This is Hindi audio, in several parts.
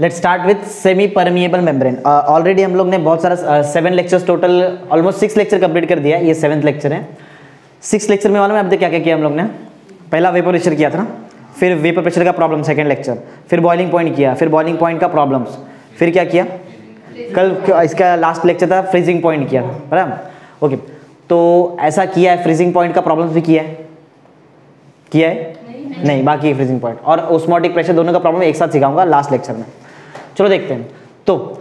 Let's start with semi permeable membrane. Already हम लोग ने बहुत सारा 7 lectures total, almost 6 lecture complete कर दिया है। ये 7th लेक्चर है। 6 लेक्चर में मालूम है अब तक क्या क्या किया हम लोग ने? पहला वेपर प्रेशर किया था ना, फिर वेपर प्रेशर का प्रॉब्लम सेकंड लेक्चर, फिर बॉइलिंग पॉइंट किया, फिर बॉइलिंग पॉइंट का प्रॉब्लम्स, फिर क्या किया कल इसका लास्ट लेक्चर था फ्रीजिंग पॉइंट किया था, बराबर। ओके, तो ऐसा किया है, फ्रीजिंग पॉइंट का प्रॉब्लम्स भी किया है नहीं बाकी है फ्रीजिंग पॉइंट और ओस्मोटिक प्रेशर, दोनों का प्रॉब्लम एक साथ सिखाऊंगा लास्ट लेक्चर में। चलो देखते हैं। तो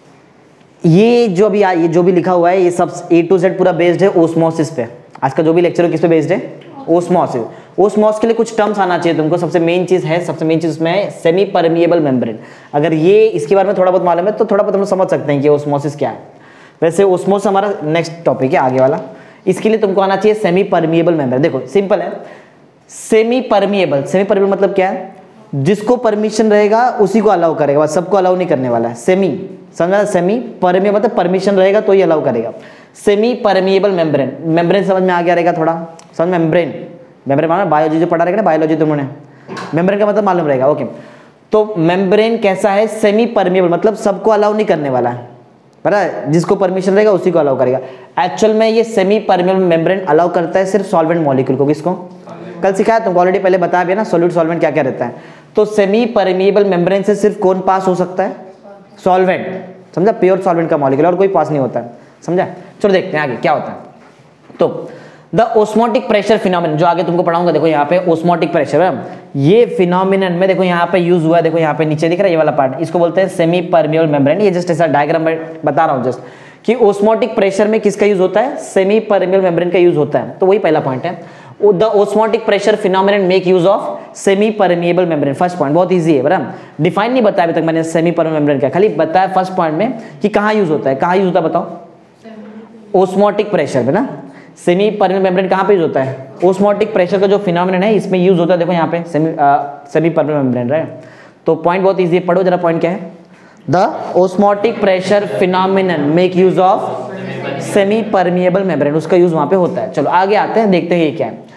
ये जो भी लिखा हुआ है ये सब A to Z पूरा बेस्ड है ओस्मोसिस पे। आज का जो भी लेक्चर है किस पे बेस्ड है? ओस्मोसिस। ओस्मोस के लिए कुछ टर्म्स आना चाहिए तुमको। सबसे मेन चीज उसमें है सेमी परमिएबल मेम्ब्रेन। अगर ये इसके बारे में थोड़ा बहुत मालूम है तो थोड़ा बहुत हम समझ सकते हैं कि ओस्मोसिस क्या है। वैसे ओस्मोसिस हमारा नेक्स्ट टॉपिक है आगे वाला। इसके लिए तुमको आना चाहिए सेमी परमिएबल मेम्ब्रेन। देखो सिंपल है, सेमी परमिएबल मतलब क्या है? जिसको परमिशन रहेगा उसी को अलाउ करेगा, बस सबको अलाउ नहीं करने वाला है। सेमी, समझा? सेमी परमिएबल मतलब परमिशन रहेगा तो ही अलाउ करेगा। सेमी परमिएबल मेम्ब्रेन, मेम्ब्रेन समझ में आ गया रहेगा थोड़ा? समझ में मेम्ब्रेन मालूम, बायोलॉजी जो पढ़ा रहेगा ना, बायोलॉजी तुमने मेम्ब्रेन का मतलब मालूम रहेगा। ओके, तो मेम्ब्रेन कैसा है? सेमी परमिएबल मतलब सबको अलाउ नहीं करने वाला है, बराबर। जिसको परमिशन रहेगा उसी को अलाउ करेगा। एक्चुअल में ये सेमी परमिएबल मेम्ब्रेन अलाउ करता है सिर्फ सॉल्वेंट मॉलिक्यूल को। किसको? कल सिखाया तुमको, ऑलरेडी पहले बताया भी ना सॉल्यूट सॉल्वेंट क्या क्या रहता है। तो सेमी परमिएबल मेम्ब्रेन से सिर्फ कौन पास हो सकता है? सॉल्वेंट, समझा? प्योर सॉल्वेंट का मॉलिक्यूल, और कोई पास नहीं होता है, समझा? चलो देखते हैं आगे क्या होता है। तो द ओस्मोटिक प्रेशर फिनोमिनन, जो आगे तुमको पढ़ाऊंगा, देखो यहाँ पे ओस्मोटिक प्रेशर है, ये फिनोमिनन में देखो यहाँ पे यूज हुआ है। देखो यहाँ पे नीचे दिख रहा है ये वाला पार्ट, इसको बोलते हैं सेमी परमिएबल मेम्ब्रेन। ये जस्ट ऐसा डायग्राम में बता रहा हूँ जस्ट कि ओस्मोटिक प्रेशर में किसका यूज होता है? सेमी परमिएबल मेम्ब्रेन का यूज होता है। तो वही पहला पॉइंट है, the osmotic pressure phenomenon make use of semi permeable membrane. First point बहुत इजी है, बराबर। डिफाइन नहीं बताया अभी तक मैंने सेमी परमिएबल मेम्ब्रेन क्या, खाली बताया फर्स्ट पॉइंट में कि कहाँ यूज होता है। कहाँ यूज होता है बताओ? ओस्मोटिक प्रेशर में ना। सेमी परमिएबल मेम्ब्रेन कहाँ पे यूज होता है? ओस्मोटिक प्रेशर का जो फिनोमिनन है इसमें यूज होता है। देखो यहाँ पे सेमी परमिएबल मेम्ब्रेन, राइट। तो पॉइंट बहुत इजी है, पढ़ो जरा पॉइंट क्या है। The osmotic pressure phenomenon make use of semi permeable membrane, उसका यूज वहां पे होता है। चलो आगे आते हैं, देखते हैं ये क्या है।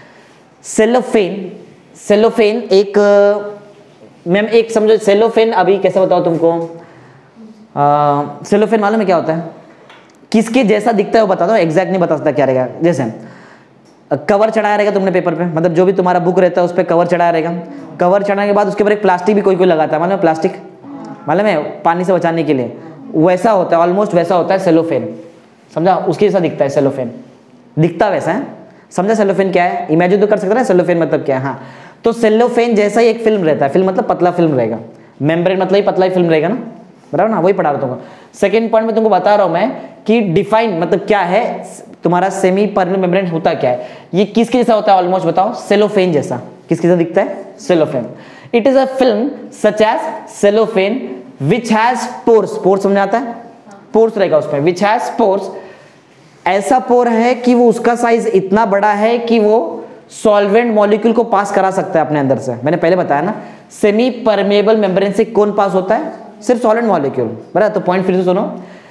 सेलोफेन एक मैम एक समझो, सेलोफेन अभी कैसे बताओ तुमको? सेलोफेन मालूम है क्या होता है? किसके जैसा दिखता है वो बता दो, एग्जैक्ट नहीं बता सकता क्या रहेगा। जैसे कवर चढ़ाया रहेगा तुमने पेपर पे, मतलब जो भी तुम्हारा बुक रहता है उस पर कवर चढ़ाया रहेगा। कवर चढ़ाने के बाद उसके ऊपर एक प्लास्टिक भी कोई लगाता है, मालूम है? प्लास्टिक मालूम है, पानी से बचाने के लिए। वैसा होता है, ऑलमोस्ट वैसा होता है सेलोफेन, समझा? उसके जैसा दिखता है सेलोफेन, दिखता वैसा है, समझा? सेलोफेन क्या है इमेजिन तो कर सकते हैं सेलोफेन मतलब क्या है। हाँ, तो सेलोफेन जैसा ही एक फिल्म रहता है। फिल्म मतलब पतला फिल्म रहेगा, मेम्ब्रेन मतलब ही पतला ही फिल्म रहेगा ना, बराबर ना? वही पढ़ा रहा तुमको। सेकंड पॉइंट में तुमको बता रहा हूं मैं कि डिफाइन मतलब क्या है तुम्हारा सेमी परमिएबल मेम्ब्रेन होता क्या है। ये किसके जैसा होता है? ऑलमोस्ट बताओ, सेलोफेन जैसा। किसके जैसा दिखता है? Cellophane. It is a film such as cellophane which has pores. Pores समझ आता है? पोर्स रहेगा उसमें, विच हैज पोर्स। ऐसा पोर है कि वो उसका साइज इतना बड़ा है कि वो सॉल्वेंट मॉलिक्यूल को पास करा सकता है अपने अंदर से। मैंने पहले बताया ना, सेमी परमिएबल मेम्ब्रेन से कौन पास होता है? सिर्फ सॉलिड मॉलिक्यूल, बराबर। तो पॉइंट फिर से सुनो,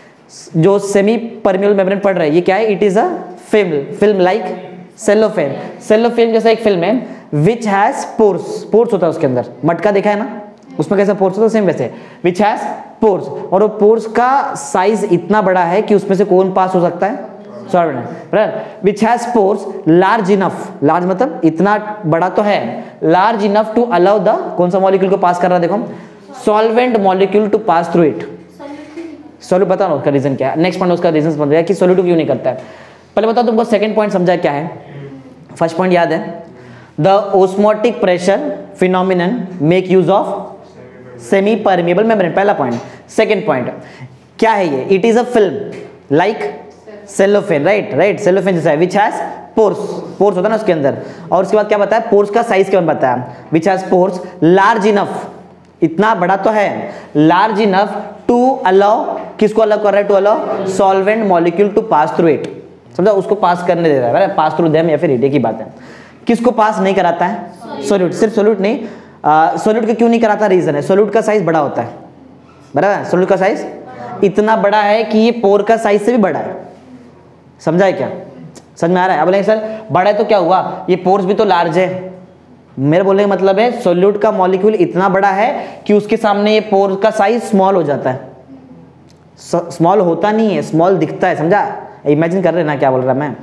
जो सेमी परमिएबल मेम्ब्रेन पढ़ रहे हैं ये क्या है? It is a film like cellophane. Cellophane जैसा एक फिल्म है विच हैज पोर्स। पोर्स होता है उसके अंदर, मटका देखा है ना, उसमें कैसा पोर्स होता है? सेम वैसे, विच हैज पोर्स। और वो पोर्स का साइज इतना बड़ा है कि उसमें से कौन पास हो सकता है? Solvent. Which has pores large enough, large मतलब इतना बड़ा तो है, large enough to allow the कौन सा मॉलिक्यूल को पास कर रहा है? देखो, solvent molecule to pass through it. Solute बता ना उसका रीजन क्या है। नेक्स्ट पॉइंट उसका रीजन समझ गया कि सॉल्यूट क्यों नहीं करता है। पहले बताओ तुमको सेकंड पॉइंट समझा क्या है? फर्स्ट पॉइंट याद है, the osmotic pressure phenomenon make use of semi permeable membrane, पहला पॉइंट। सेकंड पॉइंट क्या है ये? It is a film like cellophane, right. Cellophane जैसा है, विच हैज पोर्स। पोर्स होता है ना उसके अंदर। और उसके बाद क्या बताया? पोर्स का साइज क्या बताया? Which has pores large enough, इतना बड़ा तो है, लार्ज इनफ टू अलाउ, किसको अलाउ कर रहा है? To allow solvent molecule to pass through it, समझा? उसको पास करने दे रहा है, पास थ्रू देम या फिर इट, एक ही बात है। किसको पास नहीं कराता है? सॉल्यूट। सिर्फ सॉल्यूट नहीं, सॉल्यूट का क्यों नहीं कराता? रीजन है, सॉल्यूट का साइज बड़ा होता है, बराबर। सॉल्यूट का साइज इतना बड़ा है कि ये पोर का साइज से भी बड़ा है, समझा है क्या? समझ में आ रहा है? अब बोलेंगे सर बड़ा है तो क्या हुआ, ये पोर्स भी तो लार्ज है, मेरे बोलने का मतलब है सोल्यूट का मॉलिक्यूल इतना बड़ा है कि उसके सामने ये पोर का साइज स्मॉल हो जाता है। स्मॉल होता नहीं है, स्मॉल दिखता है, समझा? इमेजिन कर रहे ना क्या बोल रहा मैं।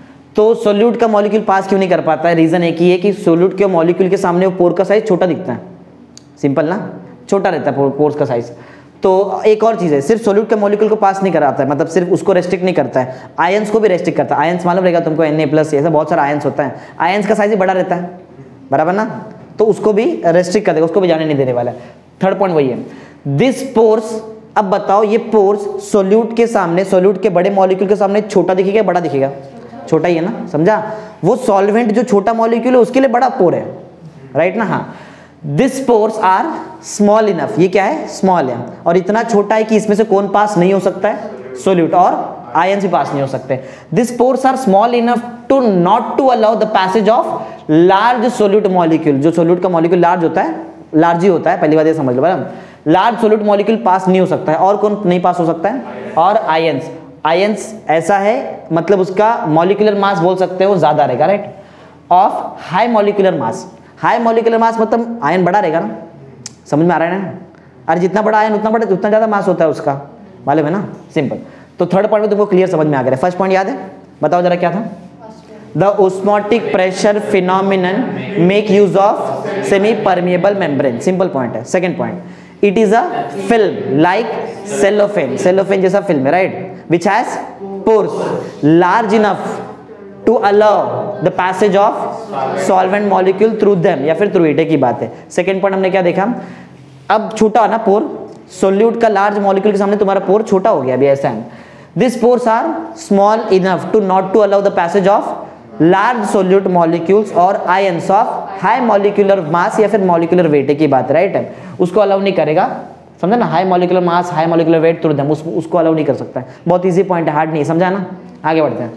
तो सोल्यूट का मॉलिक्यूल पास क्यों नहीं कर पाता है? रीजन एक ही है कि सोल्यूट के मॉलिक्यूल के सामने वो पोर का साइज छोटा दिखता है। सिंपल ना, छोटा रहता है पोर्स का साइज। तो एक और चीज़ है, सिर्फ सोल्यूट के मॉलिक्यूल को पास नहीं कराता है, मतलब सिर्फ उसको रेस्ट्रिक्ट नहीं करता है, आयंस को भी रेस्ट्रिक्ट करता है। आयंस मालूम रहेगा तुमको, Na+, ऐसा बहुत सारा आयंस होता है, आयंस का साइज ही बड़ा रहता है, बराबर ना, तो उसको भी रेस्ट्रिक्ट कर देगा, उसको भी जाने नहीं देने वाला है। थर्ड पॉइंट वही है, दिस पोर्स। अब बताओ ये पोर्स सोल्यूट के सामने, सोल्यूट के बड़े मॉलिक्यूल के सामने छोटा दिखेगा, बड़ा दिखेगा? छोटा ही है ना, समझा? वो सॉल्वेंट जो छोटा मॉलिक्यूल है उसके लिए बड़ा पोर है, राइट ना? हाँ, this pores are small enough, ये क्या है? स्मॉल है, और इतना छोटा है कि इसमें से कौन पास नहीं हो सकता है? सोल्यूट, और आयंस भी पास नहीं हो सकते। This pores are small enough to not to allow the passage of large solute molecule. जो सोल्यूट का मॉलिक्यूल लार्ज होता है, लार्ज ही होता है, पहली बात ये समझ लो, बराबर? लार्ज सोल्यूट मॉलिक्यूल पास नहीं हो सकता है, और कौन नहीं पास हो सकता है? और आयंस। आयंस ऐसा है, मतलब उसका मॉलिक्यूलर मास बोल सकते हो ज्यादा रहेगा, right? Of high molecular mass. High molecular mass मतलब आयन बड़ा रहेगा ना, समझ में आ रहा है ना? अरे जितना बड़ा आयन उतना ज्यादा मास होता है उसका, मालूम है ना? सिंपल। तो थर्ड पॉइंट में तुमको क्लियर समझ में आ गया। फर्स्ट पॉइंट याद है? बताओ जरा क्या था? The osmotic pressure phenomenon make use of semi permeable membrane. Simple point है। Second point, it is a film like cellophane, cellophane जैसा फिल्म है, right? Which has pores large enough to allow the passage of solvent molecule through them, या फिर थ्रू इट, की बात है। सेकंड पॉइंट हमने क्या देखा? अब छोटा हो ना पोर, सोल्यूट का लार्ज मॉलिक्यूल के सामने तुम्हारा पोर छोटा हो गया, अभी ऐसा है। This pores are small enough to not to allow the passage of large solute molecules और ions of high molecular mass या फिर मॉलिक्यूलर वेट की बात, राइट है? उसको अलाउ नहीं करेगा, समझा ना? High molecular mass, high molecular weight through them, उसको अलाउ नहीं कर सकता है। बहुत इजी पॉइंट है, हार्ड नहीं है, समझा ना? आगे बढ़ते हैं।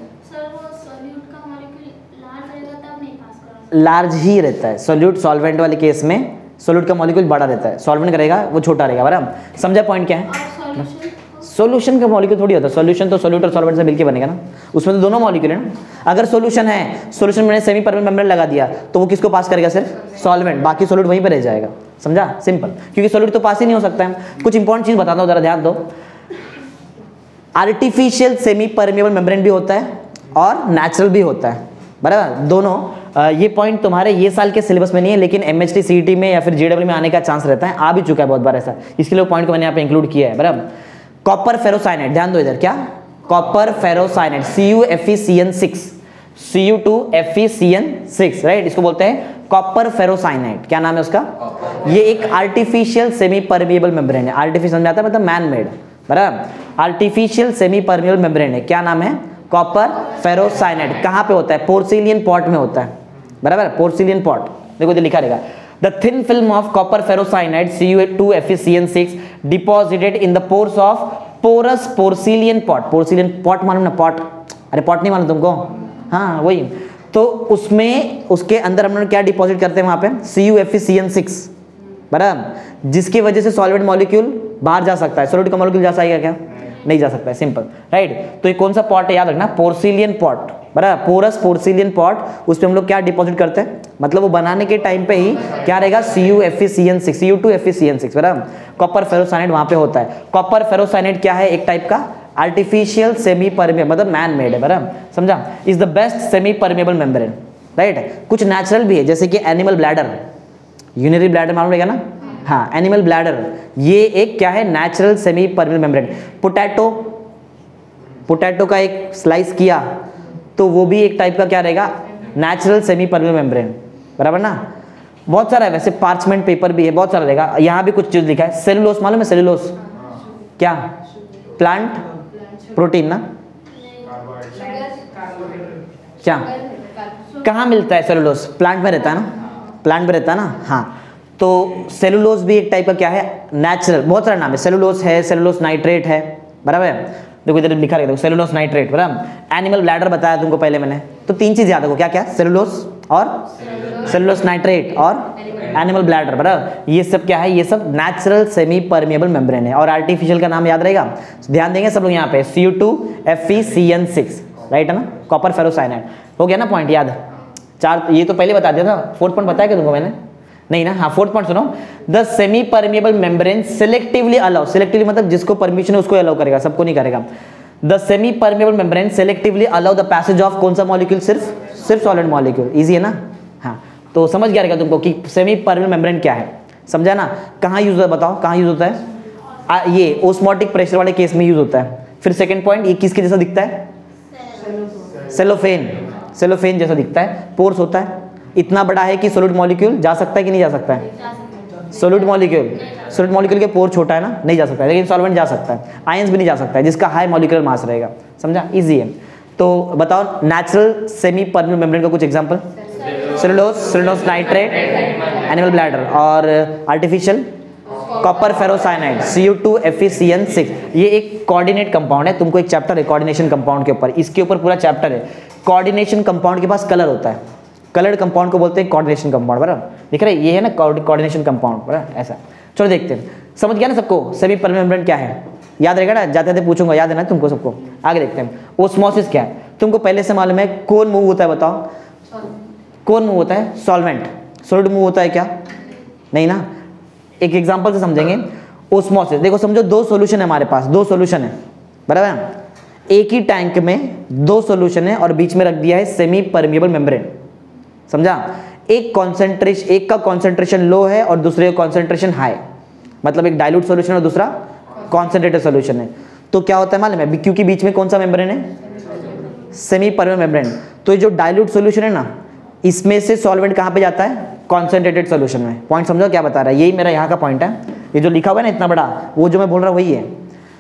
लार्ज ही रहता है सोल्यूट, सॉल्वेंट वाले केस में सोल्यूट का मॉलिक्यूल बड़ा रहता है, सॉल्वेंट का रहेगा वो छोटा रहेगा, बराबर? समझा पॉइंट क्या है? सॉल्यूशन का मॉलिक्यूल थोड़ी होता है, सॉल्यूशन तो सोल्यूट और सॉल्वेंट से मिलकर बनेगा ना, उसमें तो दोनों मॉलिक्यूल है ना। अगर सॉल्यूशन है, सॉल्यूशन में सेमी परमेबल मेम्ब्रेन लगा दिया तो वो किसको पास करेगा? सिर्फ सॉल्वेंट, बाकी सोल्यूट वहीं पर रह जाएगा, समझा? सिंपल, क्योंकि सोल्यूट तो पास ही नहीं हो सकता है। कुछ इंपॉर्टेंट चीज बताता हूँ, जरा ध्यान दो। आर्टिफिशियल सेमी परमेबल मेम्ब्रेन भी होता है और नेचुरल भी होता है, बराबर? दोनों। ये पॉइंट तुम्हारे ये साल के सिलेबस में नहीं है, लेकिन MHT CET में या फिर JEE में आने का चांस रहता है, आ भी चुका है बहुत बार ऐसा, इसके लिए पॉइंट को मैंने यहाँ पे इंक्लूड किया है, बराबर? कॉपर फेरोसाइनाइड, ध्यान दो इधर, क्या? Copper ferrocyanide, CuFeCN6, Cu2FeCN6, right? इसको बोलते हैं कॉपर फेरोसाइनाइड। क्या नाम है उसका? ये एक आर्टिफिशियल सेमी परमिएबल मेम्ब्रेन है। आर्टिफिशियल में आता है मतलब मैन मेड, बराबर? आर्टिफिशियल सेमी परमिएबल मेम्ब्रेन है, क्या नाम है? Copper ferrocyanide. कहाँ पे होता है? पोर्सिलियन पॉट में होता है, बराबर? पोर्सिलियन पॉट, देखो इधर लिखा रहेगा, the thin film of copper ferrocyanide Cu2FeCN6 deposited in the pores of porous porcelain pot. Porcelain pot मालूम ना? पॉट, अरे पॉट नहीं मालूम तुमको? हाँ वही। तो उसमें, उसके अंदर हम लोग क्या डिपॉजिट करते हैं वहां पे? CuFeCN6, बराबर? जिसकी वजह से सॉल्वेंट मॉलिक्यूल बाहर जा सकता है। सॉल्वेंट का मॉलिक्यूल जा जाएगा क्या? नहीं जा सकता है, सिंपल, राइट? तो ये कौन सा पॉट है याद रखना? पोर्सिलियन पॉट, बराबर? पोरस पोर्सिलियन पॉट, उस पे हम लोग क्या डिपॉजिट करते हैं? मतलब वो बनाने के टाइम पे ही क्या रहेगा? CuFeCN6, Cu2FeCN6, बराबर? कॉपर फेरोसाइनाइड वहां पे होता है। कॉपर फेरोसाइनाइड क्या है? एक टाइप का आर्टिफिशियल सेमी परमिएबल, मतलब मैन मेड है, बराबर? समझा? Is the best semi permeable membrane, right? कुछ नेचुरल भी है, जैसे कि एनिमल ब्लैडर, यूरिनरी ब्लैडर मालूम रहेगा ना? हाँ, एनिमल ब्लैडर, ये एक क्या है? Natural semi permeable membrane. Potato, potato का एक स्लाइस किया तो वो भी एक टाइप का क्या रहेगा? नेचुरल सेमी परमिएबल मेम्ब्रेन, बराबर ना? बहुत सारा है वैसे, पार्चमेंट पेपर भी है, बहुत सारा रहेगा। यहाँ भी कुछ चीज लिखा है। सेलुलोस मालूम है? सेलुलोस क्या? प्लांट प्रोटीन ना? क्या? कहाँ मिलता है सेलुलोस? प्लांट में रहता है ना? प्लांट में रहता है ना? हाँ, तो सेलुलोस भी एक टाइप का क्या है? नेचुरल, बहुत सारा नाम है, सेलुलोस है, सेलुलोस नाइट्रेट है, बराबर? देखो इधर लिखा रहेगा, सेलुलोस नाइट्रेट, बराबर? एनिमल ब्लैडर बताया तुमको पहले मैंने, तो तीन चीज याद रखो, क्या क्या? सेलुलोस और सेलुलोस नाइट्रेट और एनिमल ब्लैडर, बराबर? ये सब क्या है? ये सब नेचुरल सेमी परमिएबल मेम्ब्रेन है। और आर्टिफिशियल का नाम याद रहेगा, ध्यान देंगे सब लोग यहाँ पे, Cu2FeCN6, राइट है ना? कॉपर फेरोसाइनाइड, हो गया ना पॉइंट याद? चार, ये तो पहले बता दिया था, फोर्थ पॉइंट बताया क्या तुमको मैंने? नहीं ना, हाँ फोर्थ पॉइंट सुनो, the semi permeable membrane selectively allow, selectively मतलब जिसको परमिशन है उसको अलाउ करेगा, सबको नहीं करेगा। The semi permeable membrane selectively allow the passage of कौन सा मॉलिक्यूल? सिर्फ सॉलिड मॉलिक्यूल। इजी है ना? हाँ, तो समझ गया रहेगा तुमको कि सेमी परमिएबल मेम्ब्रेन क्या है, समझा ना? कहाँ यूज होता है बताओ, कहाँ यूज होता है? ये ओस्मोटिक प्रेशर वाले केस में यूज होता है। फिर सेकंड पॉइंट, ये किसके जैसा दिखता है? सेलोफेन, सेलोफेन जैसा दिखता है। पोर्स होता है, इतना बड़ा है कि सॉलिड मॉलिक्यूल जा सकता है कि नहीं जा सकता है? सॉलिड मॉलिक्यूल के पोर छोटा है ना, नहीं जा सकता है, लेकिन सॉल्वेंट जा सकता है। आयंस भी नहीं जा सकता है जिसका हाई मॉलिक्यूलर मास रहेगा, समझा? इजी है। तो बताओ नेचुरल सेमी परमिएबल मेम्ब्रेन का कुछ example. Cellulose nitrate, animal bladder, और आर्टिफिशियल कॉपर फेरोसाइनाइड Cu2FeCN6। ये एक कोऑर्डिनेट कंपाउंड है, तुमको एक चैप्टर है कोऑर्डिनेशन कंपाउंड के ऊपर, इसके ऊपर पूरा चैप्टर है। कोऑर्डिनेशन कंपाउंड के पास कलर होता है, कलर्ड कंपाउंड को बोलते हैं कोऑर्डिनेशन कंपाउंड, बराबर? दिख रहा है, ये है ना कोऑर्डिनेशन कंपाउंड, बराबर? ऐसा। चलो देखते हैं, समझ गया ना सबको सेमी परमिएबल मेम्ब्रेन क्या है? याद रहेगा ना, जाते जाते पूछूंगा, याद है ना तुमको सबको? आगे देखते हैं, ओस्मोसिस क्या है? तुमको पहले से मालूम है। कौन मूव होता है बताओ? कौन मूव होता है? सॉल्वेंट। सॉलिड मूव होता है क्या? नहीं ना। एक एग्जांपल से समझेंगे। ओस्मोसिस देखो, समझो दो सॉल्यूशन है हमारे पास, दो सॉल्यूशन है, बराबर? एक ही टैंक में दो सॉल्यूशन है और बीच में रख दिया है सेमी परमिएबल मेम्ब्रेन, समझा? एक का कॉन्सेंट्रेशन लो है और दूसरे का कॉन्सेंट्रेशन हाई, मतलब एक डाइल्यूट सॉल्यूशन और दूसरा कॉन्सेंट्रेटेड सॉल्यूशन है। तो क्या होता है मालूम है? क्योंकि बीच में कौन सा मेम्ब्रेन है? Semi permeable membrane. तो ये जो डाइल्यूट सॉल्यूशन है ना, इसमें से सॉल्वेंट कहाँ पे जाता है? कॉन्सेंट्रेटेड सॉल्यूशन में। पॉइंट समझो क्या बता रहा है? यही मेरा यहाँ का पॉइंट है, ये जो लिखा हुआ है ना इतना बड़ा, वो जो मैं बोल रहा हूँ वही है।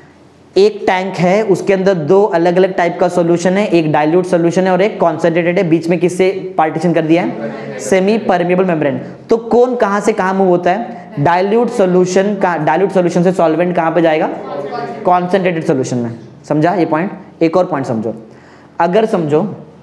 एक टैंक है, उसके अंदर दो अलग अलग टाइप का सॉल्यूशन है, एक डाइल्यूट सॉल्यूशन है और एक कॉन्सेंट्रेटेड है, बीच में किससे पार्टीशन कर दिया है? Semi permeable membrane. तो कौन कहाँ से कहाँ मूव होता है? डाइल्यूट सॉल्यूशन से सॉल्वेंट कहाँ पे जाएगा? कॉन्सेंट्रेटेड सॉल्यूशन में, समझा ये पॉइंट? एक और पॉइंट समझो, अगर समझो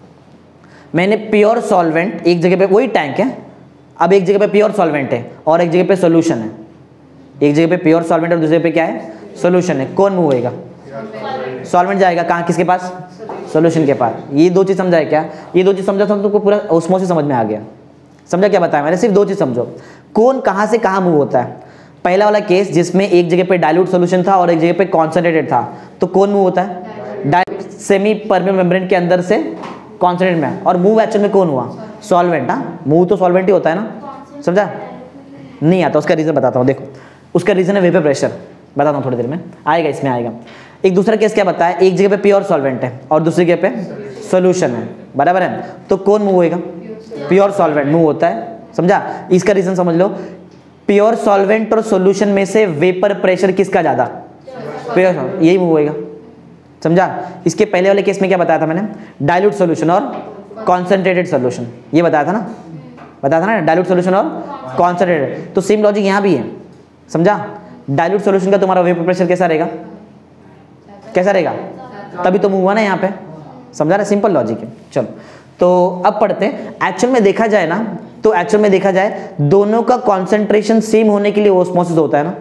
मैंने प्योर सॉल्वेंट, एक जगह पे वही टैंक है, अब एक जगह पे प्योर सॉल्वेंट है और एक जगह पे सॉल्यूशन है, एक जगह पे प्योर सॉल्वेंट और दूसरे पे क्या है? सॉल्यूशन है। कौन मूव होएगा? सॉल्वेंट जाएगा कहाँ? किसके पास? सॉल्यूशन के पास। ये दो चीज समझा है क्या? ये दो चीज समझा तो तुमको पूरा ओस्मोसिस समझ में आ गया, समझा क्या बताया मैंने? सिर्फ दो चीज समझो, कौन कहाँ से कहाँ मूव होता है। पहला वाला केस जिसमें एक जगह पे डाइल्यूट सॉल्यूशन था और एक जगह पे कॉन्सेंट्रेटेड था, तो कौन मूव होता है? सेमी परमिएबल मेम्ब्रेन के अंदर से कॉन्सेंट्रेटेड में। और मूव एक्चुअल में कौन हुआ? सॉल्वेंट। हाँ, मूव तो सॉल्वेंट ही होता है ना, समझा? नहीं आता, उसका रीजन बताता हूँ। देखो, उसका रीजन है वेपर प्रेशर, बताता हूँ थोड़ी देर में, आएगा इसमें आएगा। एक दूसरा केस क्या बताया? एक जगह पे प्योर सॉल्वेंट है और दूसरी जगह पे सॉल्यूशन है, बराबर है? तो कौन मूव होएगा? प्योर सॉल्वेंट मूव होता है, समझा? इसका रीजन समझ लो, प्योर सॉल्वेंट और सॉल्यूशन में से वेपर प्रेशर किसका ज्यादा? प्योर, यही मूव होएगा, समझा? इसके पहले वाले केस में क्या बताया था मैंने? डाइल्यूट सॉल्यूशन और कॉन्सेंट्रेटेड सॉल्यूशन, ये बताया था ना, डाइल्यूट सॉल्यूशन और कॉन्सेंट्रेटेड। तो सेम लॉजिक यहाँ भी है, समझा? डाइल्यूट सॉल्यूशन का तुम्हारा वेपर प्रेशर कैसा रहेगा? कैसा रहेगा? तभी तो मूव हुआ ना यहाँ पे, समझा ना? सिंपल लॉजिक है। चलो, तो अब पढ़ते हैं। एक्चुअल में देखा जाए ना, तो एक्चुअल में देखा जाए दोनों का कॉन्सेंट्रेशन सेम होने के लिए ओस्मोसिस होता है ना,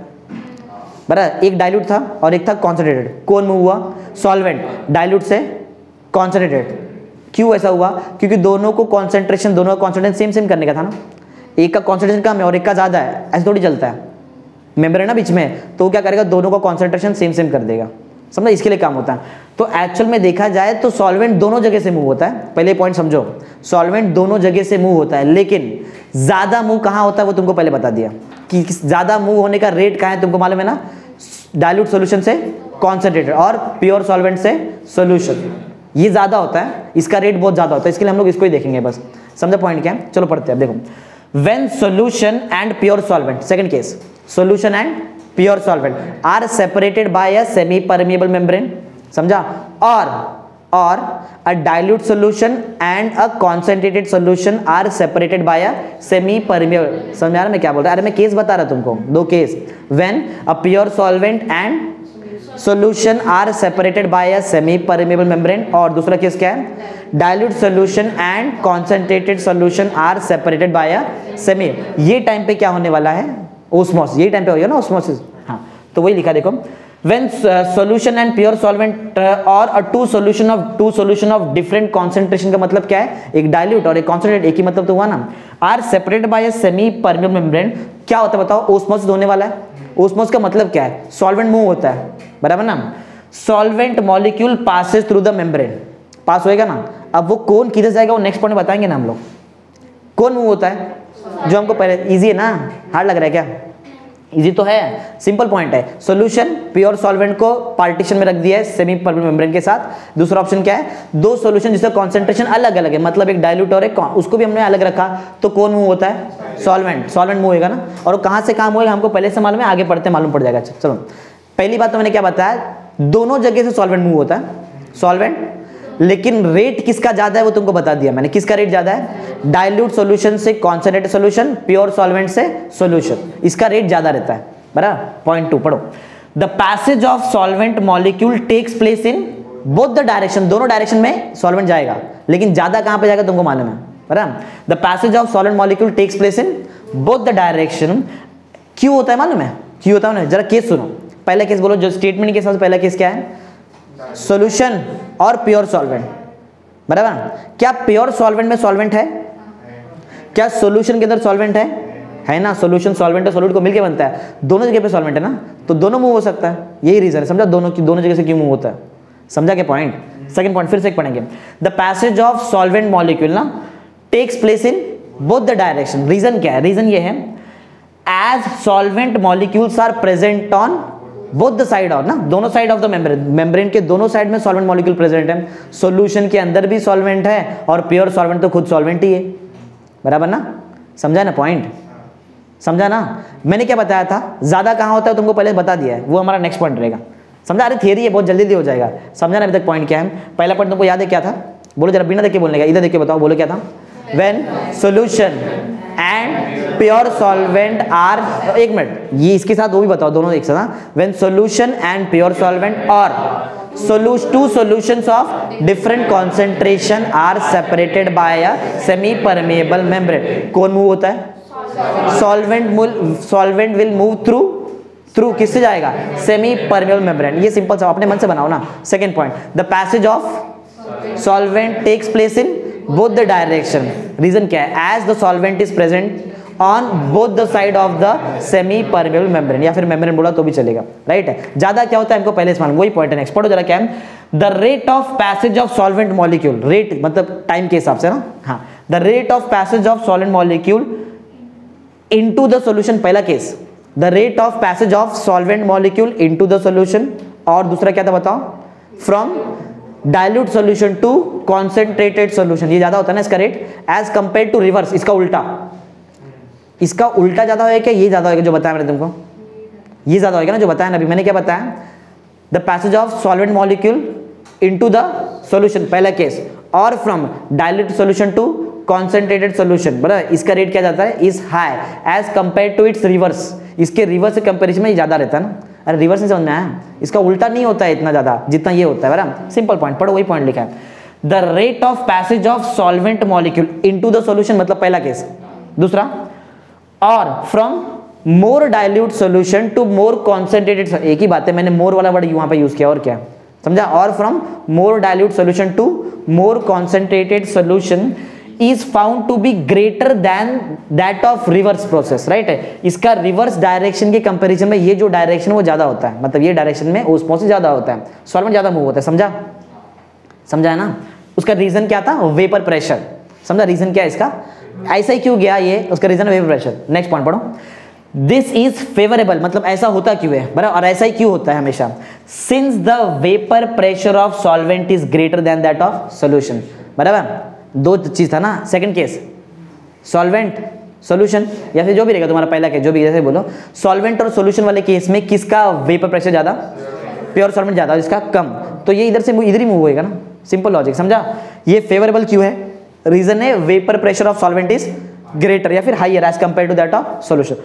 बराबर? एक डाइल्यूट था और एक था कॉन्सेंट्रेटेड। कौन मूव हुआ? सॉल्वेंट डाइल्यूट से कॉन्सेंट्रेटेड। क्यों ऐसा हुआ? क्योंकि दोनों का कॉन्सेंट्रेशन सेम करने का था ना। एक का कॉन्सेंट्रेशन कम है और एक का ज्यादा है, ऐसे थोड़ी चलता है। मेम्ब्रेन ना बीच में, तो क्या करेगा? दोनों का कॉन्सेंट्रेशन सेम कर देगा, समझा? इसके लिए काम होता है। तो एक्चुअल में देखा जाए तो सॉल्वेंट दोनों जगह से मूव होता है, पहले पॉइंट समझो, सॉल्वेंट दोनों जगह से मूव होता है, लेकिन ज्यादा मूव कहाँ होता है वो तुमको पहले बता दिया कि ज्यादा मूव होने का रेट कहाँ है, तुमको मालूम है ना? डाइल्यूट सॉल्यूशन से कॉन्सेंट्रेटेड और प्योर सॉल्वेंट से सॉल्यूशन, ये ज्यादा होता है, इसका रेट बहुत ज्यादा होता है, इसके लिए हम लोग इसको ही देखेंगे बस, समझा पॉइंट क्या है? चलो पढ़ते हैं। देखो, when solution and pure solvent, second case, solution and pure solvent are separated by a semi permeable membrane, समझा? और a dilute solution and a concentrated solution are separated by a semi permeable, समझ में आ रहा मैं क्या बोल रहा है? अरे मैं केस बता रहा तुमको, दो case, when a pure solvent and solution are separated by a semi permeable membrane, और दूसरा केस क्या है? dilute solution and concentrated solution are separated by a semi। ये टाइम पे क्या होने वाला है? ओस्मोसिस, यही टाइम पे हो गया ना ओस्मोसिस। हाँ, तो वही लिखा देखो, When solution and pure solvent or a two solution of different concentration का मतलब क्या है, एक डाइल्यूट और एक कॉन्सेंट्रेट, एक ही मतलब तो हुआ ना, are separated by a semi permeable membrane, क्या होता है बताओ, ओस्मोसिस होने वाला है। ओस्मोसिस का मतलब क्या है, सॉल्वेंट मूव होता है, बराबर ना, solvent molecule passes through the membrane, pass होएगा ना। अब वो कौन किधर जाएगा वो नेक्स्ट पॉइंट बताएंगे ना हम लोग। कौन मूव होता है, जो हमको पहले, इजी है ना, हार्ड लग रहा है क्या, इजी तो है, सिंपल पॉइंट है। सॉल्यूशन प्योर सॉल्वेंट को पार्टीशन में रख दिया है सेमी परमेबल मेम्ब्रेन के साथ। दूसरा ऑप्शन क्या है, दो सॉल्यूशन जिसका कॉन्सेंट्रेशन अलग अलग है, मतलब एक डाइल्यूट और एक उसको भी हमने अलग रखा, तो कौन मूव होता है, सॉल्वेंट, सॉल्वेंट मूव होगा ना। और कहां से काम होगा हमको पहले से मालूम है, आगे पढ़ते मालूम पड़ जाएगा। चलो पहली बात तो मैंने क्या बताया, दोनों जगह से सॉल्वेंट मूव होता है, सॉल्वेंट, लेकिन रेट किसका ज्यादा है वो तुमको बता दिया मैंने, किसका रेट ज्यादा है, डाइल्यूट सॉल्यूशन से कॉन्सेंट्रेटेड सॉल्यूशन, प्योर सॉल्वेंट से सॉल्यूशन, इसका रेट ज्यादा रहता है, बराबर। पॉइंट 2 पढ़ो, the passage of solvent molecule takes place in both the direction, दोनों डायरेक्शन में सॉल्वेंट जाएगा, लेकिन ज्यादा कहां पे जाएगा तुमको मालूम है, बराबर। The passage of solvent molecule takes place in both the direction, क्यों होता है मालूम है, क्यों होता है ना, जरा केस सुनो, पहला केस बोलो, जो स्टेटमेंट के साथ पहला केस क्या है, सॉल्यूशन और प्योर सॉल्वेंट, बराबर। क्या प्योर सॉल्वेंट में सॉल्वेंट है, क्या सॉल्यूशन के अंदर सॉल्वेंट है ना, सॉल्यूशन सॉल्वेंट और सॉल्यूट को मिलके बनता है, दोनों जगह पे सॉल्वेंट है ना, तो दोनों मूव हो सकता है, यही रीजन है, समझा, दोनों जगह से क्यों मूव होता है, समझा के पॉइंट। सेकंड पॉइंट फिर से एक पढ़ेंगे, the passage of solvent molecule ना takes place in both the direction, reason क्या है, रीजन ये है, as solvent molecules are present on both the side of ना, दोनों side of the membrane, membrane के दोनों साइड में सॉल्वेंट मॉलिक्यूल प्रेजेंट है, सॉल्यूशन के अंदर भी सॉल्वेंट है और प्योर सॉल्वेंट तो खुद सॉल्वेंट ही है, बराबर ना, समझा ना पॉइंट, समझा ना। मैंने क्या बताया था, ज्यादा कहां होता है तुमको पहले बता दिया है, वो हमारा नेक्स्ट पॉइंट रहेगा, समझा, अरे थियरी है बहुत जल्दी हो जाएगा, समझा ना अभी तक पॉइंट क्या है। पहला पॉइंट तुमको याद है क्या था, बोलो जरा, बिना देख के बोलने का, इधर देख के बताओ, बोलो क्या था, when solution and pure solvent are, एक मिनट ये इसके साथ वो भी बताओ, दोनों एक साथ, when solution and pure solvent और two solutions of different concentration are separated by a semi permeable membrane, कौन मूव होता है, सॉल्वेंट विल मूव थ्रू किससे जाएगा, सेमी परमेबल मेम्ब्रेन, ये सिंपल सा अपने मन से बनाओ ना। Second point, the passage of solvent takes place in both the direction, reason क्या है, as the solvent is present on both the side of the semi permeable membrane, या फिर मेम्ब्रेन बोला तो भी चलेगा, राइट है। ज्यादा क्या होता है हमको पहले से मालूम, वही पॉइंट है। नेक्स्ट पढ़ो जरा क्या है, the rate of passage of solvent molecule, rate मतलब टाइम के हिसाब से ना, हाँ, the rate of passage of solvent molecule into the solution, पहला case, the rate of passage of solvent molecule into the solution, और दूसरा क्या था बताओ, from dilute solution to concentrated solution, ये ज्यादा होता है ना इसका rate, as compare to reverse, इसका उल्टा, इसका उल्टा ज्यादा होगा क्या, ये ज्यादा होगा जो बताया मैंने तुमको, ये ज्यादा होगा ना जो बताया ना अभी मैंने, क्या बताया, the passage of solvent molecule into the solution, पहला केस, और from dilute solution to concentrated solution, बराबर, इसका रेट क्या जाता है, is high as compare to its reverse, इसके रिवर्स से कंपेरिजन में ज्यादा रहता है ना, अरे रिवर्स नहीं समझ में आया, इसका उल्टा नहीं होता है इतना ज्यादा जितना ये होता है, बराबर, सिंपल पॉइंट पढ़ो, वही पॉइंट लिखा है, the rate of passage of solvent molecule into the solution, मतलब पहला केस, दूसरा, और from more dilute solution to more concentrated, एक ही बात है, मैंने मोर वाला वर्ड वहां पे यूज किया, और क्या समझा, और from more dilute solution to more concentrated solution is found to be greater than that of reverse process, right है, इसका रिवर्स डायरेक्शन के कंपैरिजन में ये जो डायरेक्शन वो ज्यादा होता है, मतलब ये डायरेक्शन में ओस्मोसिस ज्यादा होता है, सॉल्वेंट ज्यादा मूव होता है, समझा है ना। उसका रीजन क्या था, वेपर प्रेशर, समझा, रीजन क्या है इसका, ऐसा ही क्यों गया ये, उसका reason vapour pressure. Next point पढ़ो, दिस इज फेवरेबल, मतलब ऐसा होता क्यों है, बराबर, और ऐसा ही क्यों होता है हमेशा, since the vapour pressure of solvent is greater than that of solution, बराबर, दो चीज था ना। सेकंड केस सॉल्वेंट सॉल्यूशन, या फिर जो भी रहेगा तुम्हारा पहला केस, जो भी जैसे बोलो, सॉल्वेंट और सॉल्यूशन वाले केस में किसका वेपर प्रेशर ज्यादा, प्योर सॉल्वेंट ज्यादा, इसका कम, तो ये इधर से इधर ही मूव होएगा ना, सिंपल लॉजिक, समझा। ये फेवरेबल क्यों है, रीजन है vapour pressure of solvent is greater या फिर higher as compare to that of solution.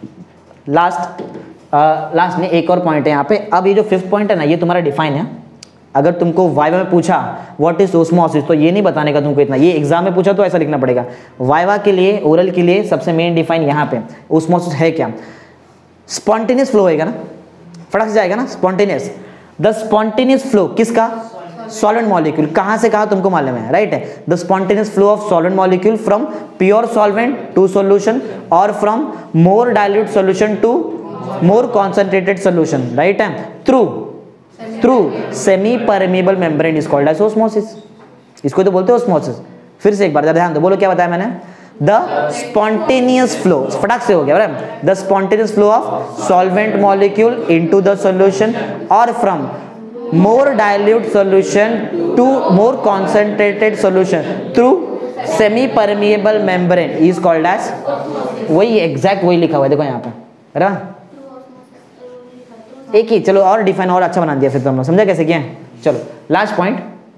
Last में एक और पॉइंट है यहाँ पे, अब ये जो फिफ्थ पॉइंट है ना, ये तुम्हारा डिफाइन है, अगर तुमको वाइवा में पूछा व्हाट इज ओस्मोसिस, तो ये नहीं बताने का तुमको इतना, ये एग्जाम में पूछा तो ऐसा लिखना पड़ेगा। वाइवा के लिए, ओरल के लिए सबसे मेन डिफाइन यहाँ पे ओस्मोसिस है क्या, स्पॉन्टेनियस फ्लो होएगा ना, फटाक से जाएगा ना, स्पॉन्टेनियस। द स्पॉन्टेनियस फ्लो किसका, सॉल्वेंट मॉलिक्यूल, कहां से कहां तुमको मालूम है, राइट है। The spontaneous flow of solvent molecule from pure solvent to solution और from more dilute solution to more concentrated solution, right है, through semi permeable membrane is called as osmosis. इसको तो बोलते हैं ऑस्मोसिस। फिर से एक बार ध्यान दो, बोलो क्या बताया मैंने, द स्पॉन्टेनियस फ्लो, फटाक से हो गया बराबर, the spontaneous flow of solvent molecule into the solution और from more dilute solution to more concentrated solution through semi permeable membrane is called as, वही एग्जैक्ट वही लिखा हुआ है देखो यहाँ पे, बराबर एक ही। चलो और डिफाइन और अच्छा बना दिया फिर तो हम लोग, समझा कैसे किया है। चलो लास्ट पॉइंट।